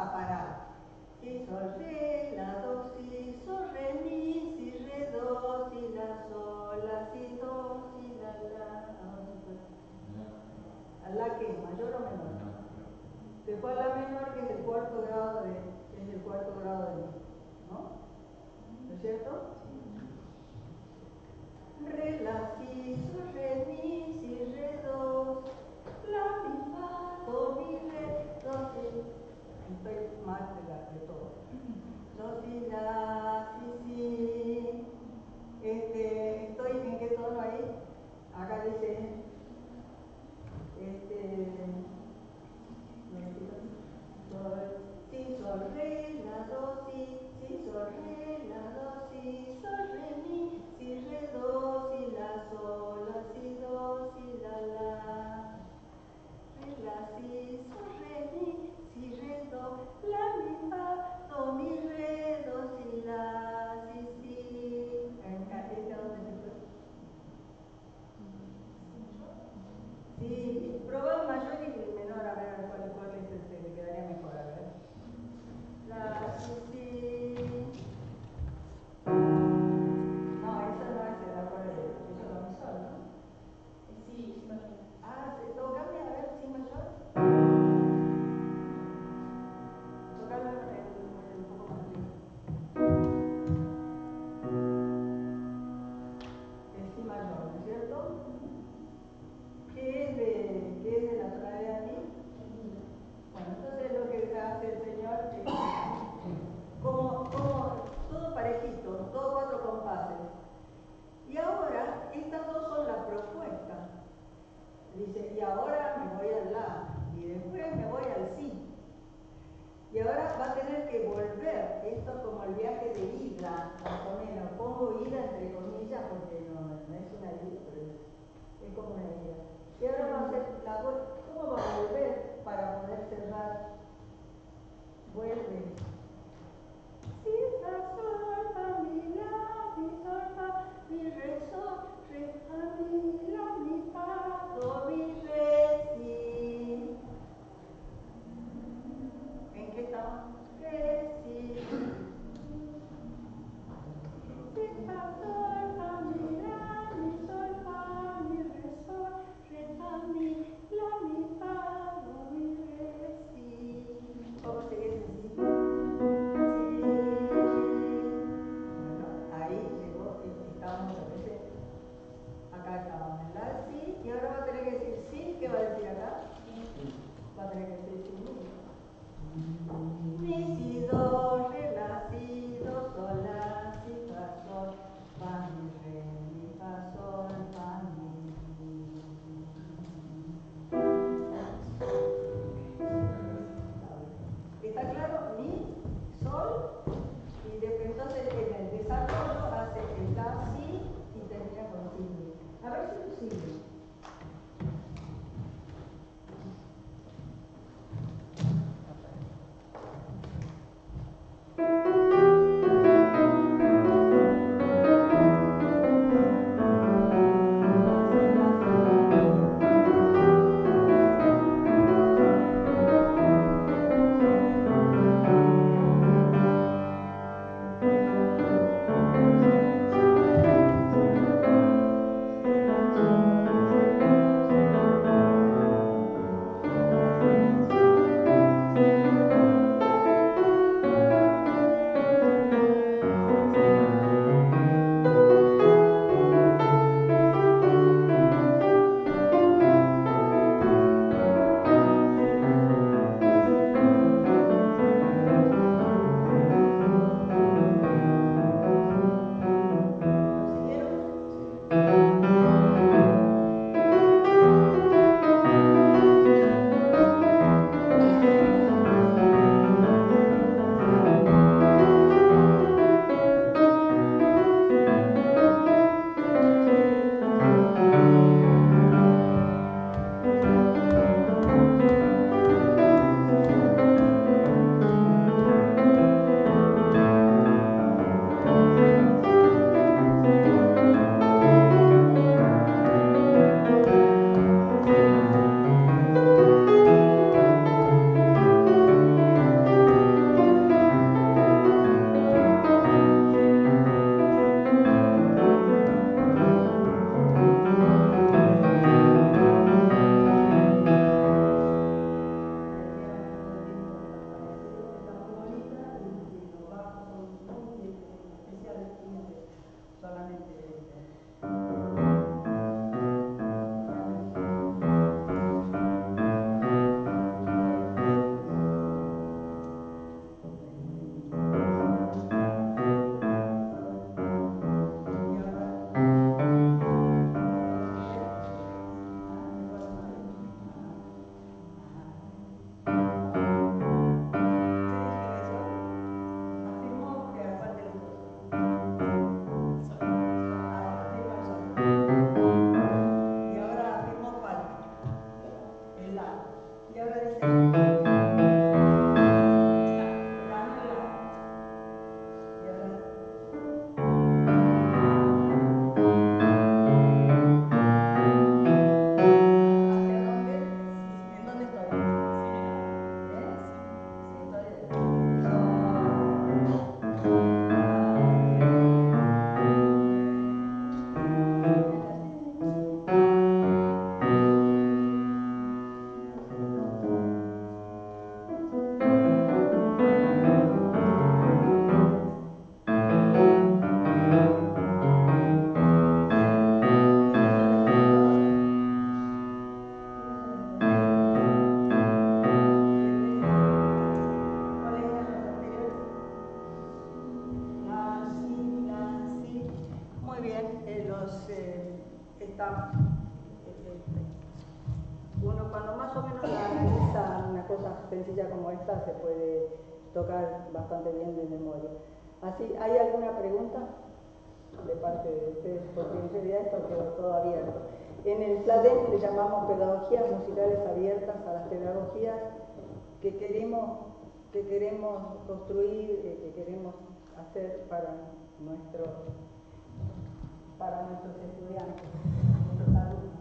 Si, sol, re, la, do, si, sol, re, mi, si, re, do, si, herida, entre comillas, porque no, no es una herida, pero es, es como una herida. Y ahora va a hacer la vuelta. ¿Cómo va a volver para poder cerrar? Vuelve. Si, fa, sol, fa, mi, la, mi, sol, fa, mi, re, sol, re, fa, mi, la, mi, fa, do, mi, re, si. ¿En qué estamos? Re, si. Si, fa, sol, fa, mi, la, mi, sol, fa, mi, re, sol, re, fa, mi, la, mi, fa, do, mi, re, si. ¿Cómo se dice si? Si. Bueno, ahí llegó, estamos a veces, acá estábamos en la si, y ahora va a tener que decir si. ¿Qué va a decir acá? Va a tener que decir si. Mi, si, do, re, la, si, do, sol, la, si, fa, sol, fa, mi, re, mi, fa, sol, fa, mi. ¿Está claro? Mi, sol, y de, entonces en el desarrollo hace el la, si y termina con si. A ver si lo sigue. Uno cuando más o menos analiza una cosa sencilla como esta se puede tocar bastante bien de memoria. Así, ¿hay alguna pregunta? de parte de ustedes, porque en realidad esto quedó todo abierto. En el PLADEM le llamamos pedagogías musicales abiertas a las pedagogías que queremos, que queremos construir, eh, que queremos hacer para, nuestro, para nuestros estudiantes, nuestros alumnos.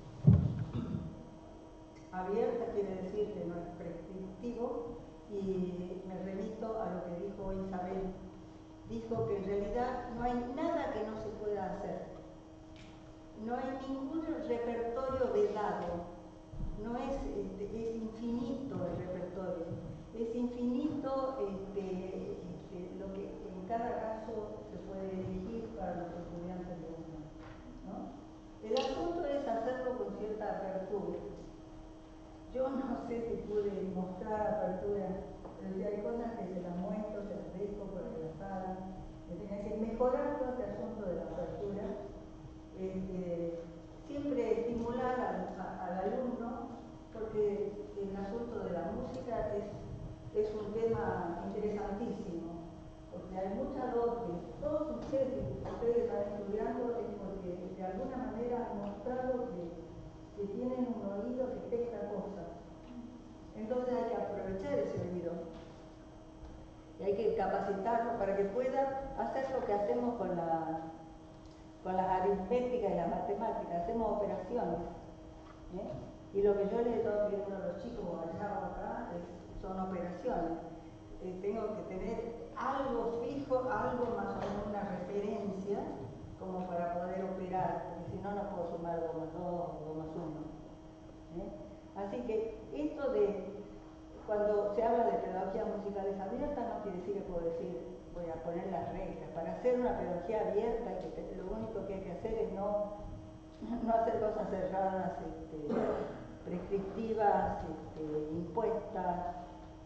Abierta quiere decir que no es prescriptivo, y me remito a lo que dijo Isabel. Dijo que en realidad no hay nada que no se pueda hacer. No hay ningún repertorio vedado. No es, este, es infinito el repertorio. Es infinito este, este, lo que en cada caso se puede elegir para los estudiantes de uno, ¿no? El asunto es hacerlo con cierta apertura. Yo no sé si pude mostrar apertura, pero si hay cosas que se las muestro, se las dejo para que las hagan. Tenía que mejorar todo este asunto de la apertura, eh, siempre estimular al, a, al alumno, porque el asunto de la música es, es un tema interesantísimo, porque hay mucha dote. Todos ustedes que ustedes están estudiando es porque de alguna manera han mostrado que que tienen un oído que detecta cosas. Entonces hay que aprovechar ese oído. Y hay que capacitarlo para que pueda hacer lo que hacemos con, la, con las aritméticas y las matemáticas. Hacemos operaciones. ¿eh? Y lo que yo les estoy pidiendo a los chicos allá o acá es, son operaciones. Eh, tengo que tener algo fijo, algo más o menos una referencia, como para poder operar, porque si no, no puedo sumar dos más dos o dos más uno. ¿eh? Así que esto de, cuando se habla de pedagogías musicales abiertas, no quiere decir que puedo decir, voy a poner las reglas. Para hacer una pedagogía abierta, que te, lo único que hay que hacer es no, no hacer cosas cerradas, este, prescriptivas, este, impuestas.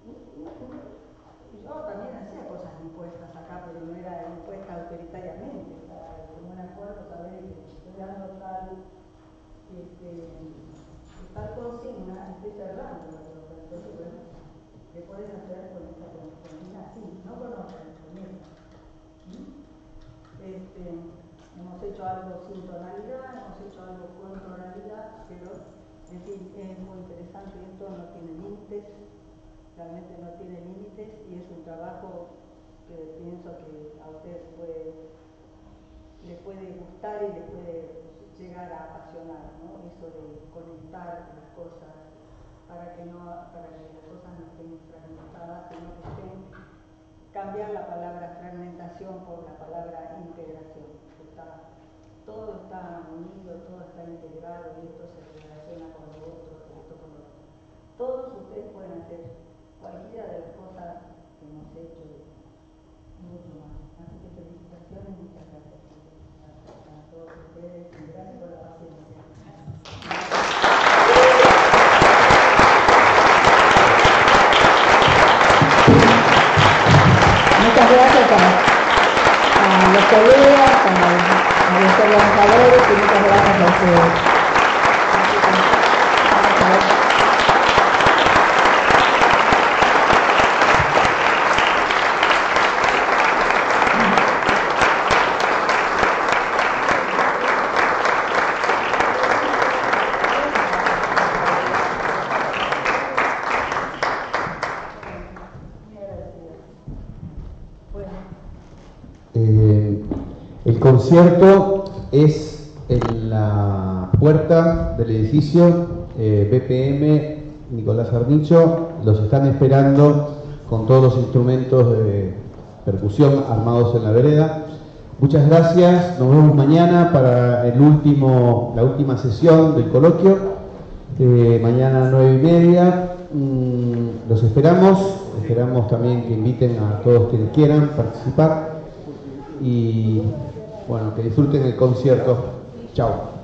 Yo también hacía cosas impuestas acá, pero no era impuesta autoritariamente. O sea, como un acuerdo, saber que estoy dando tal, este, tal consigna, estoy cerrando la cosa. ¿Qué puedes hacer con esta consigna? Sí, no con otra, con esta. ¿Mm? Este, hemos hecho algo sin tonalidad, hemos hecho algo con tonalidad, pero en fin, es muy interesante. Esto no tiene límites. Realmente no tiene límites y es un trabajo que pienso que a ustedes puede, les puede gustar y les puede llegar a apasionar, ¿no? Eso de conectar las cosas para que, no, para que las cosas no estén fragmentadas, sino que estén, cambiar la palabra fragmentación por la palabra integración. Está, todo está unido, todo está integrado y esto se relaciona con lo otro, esto con lo otro. Todos ustedes pueden hacer cualquiera de las cosas que hemos hecho y mucho más. Así que felicitaciones y muchas gracias a todos ustedes y gracias por la paciencia.
Muchas gracias a, a los colegas, a, a los organizadores y muchas gracias a ustedes.
El concierto es en la puerta del edificio eh, B P M Nicolás Arnicho. Los están esperando con todos los instrumentos de percusión armados en la vereda. Muchas gracias, nos vemos mañana para el último, la última sesión del coloquio. Eh, mañana a nueve y media. Mm, los esperamos, esperamos también que inviten a todos quienes quieran participar. Y bueno, que disfruten el concierto. Chao.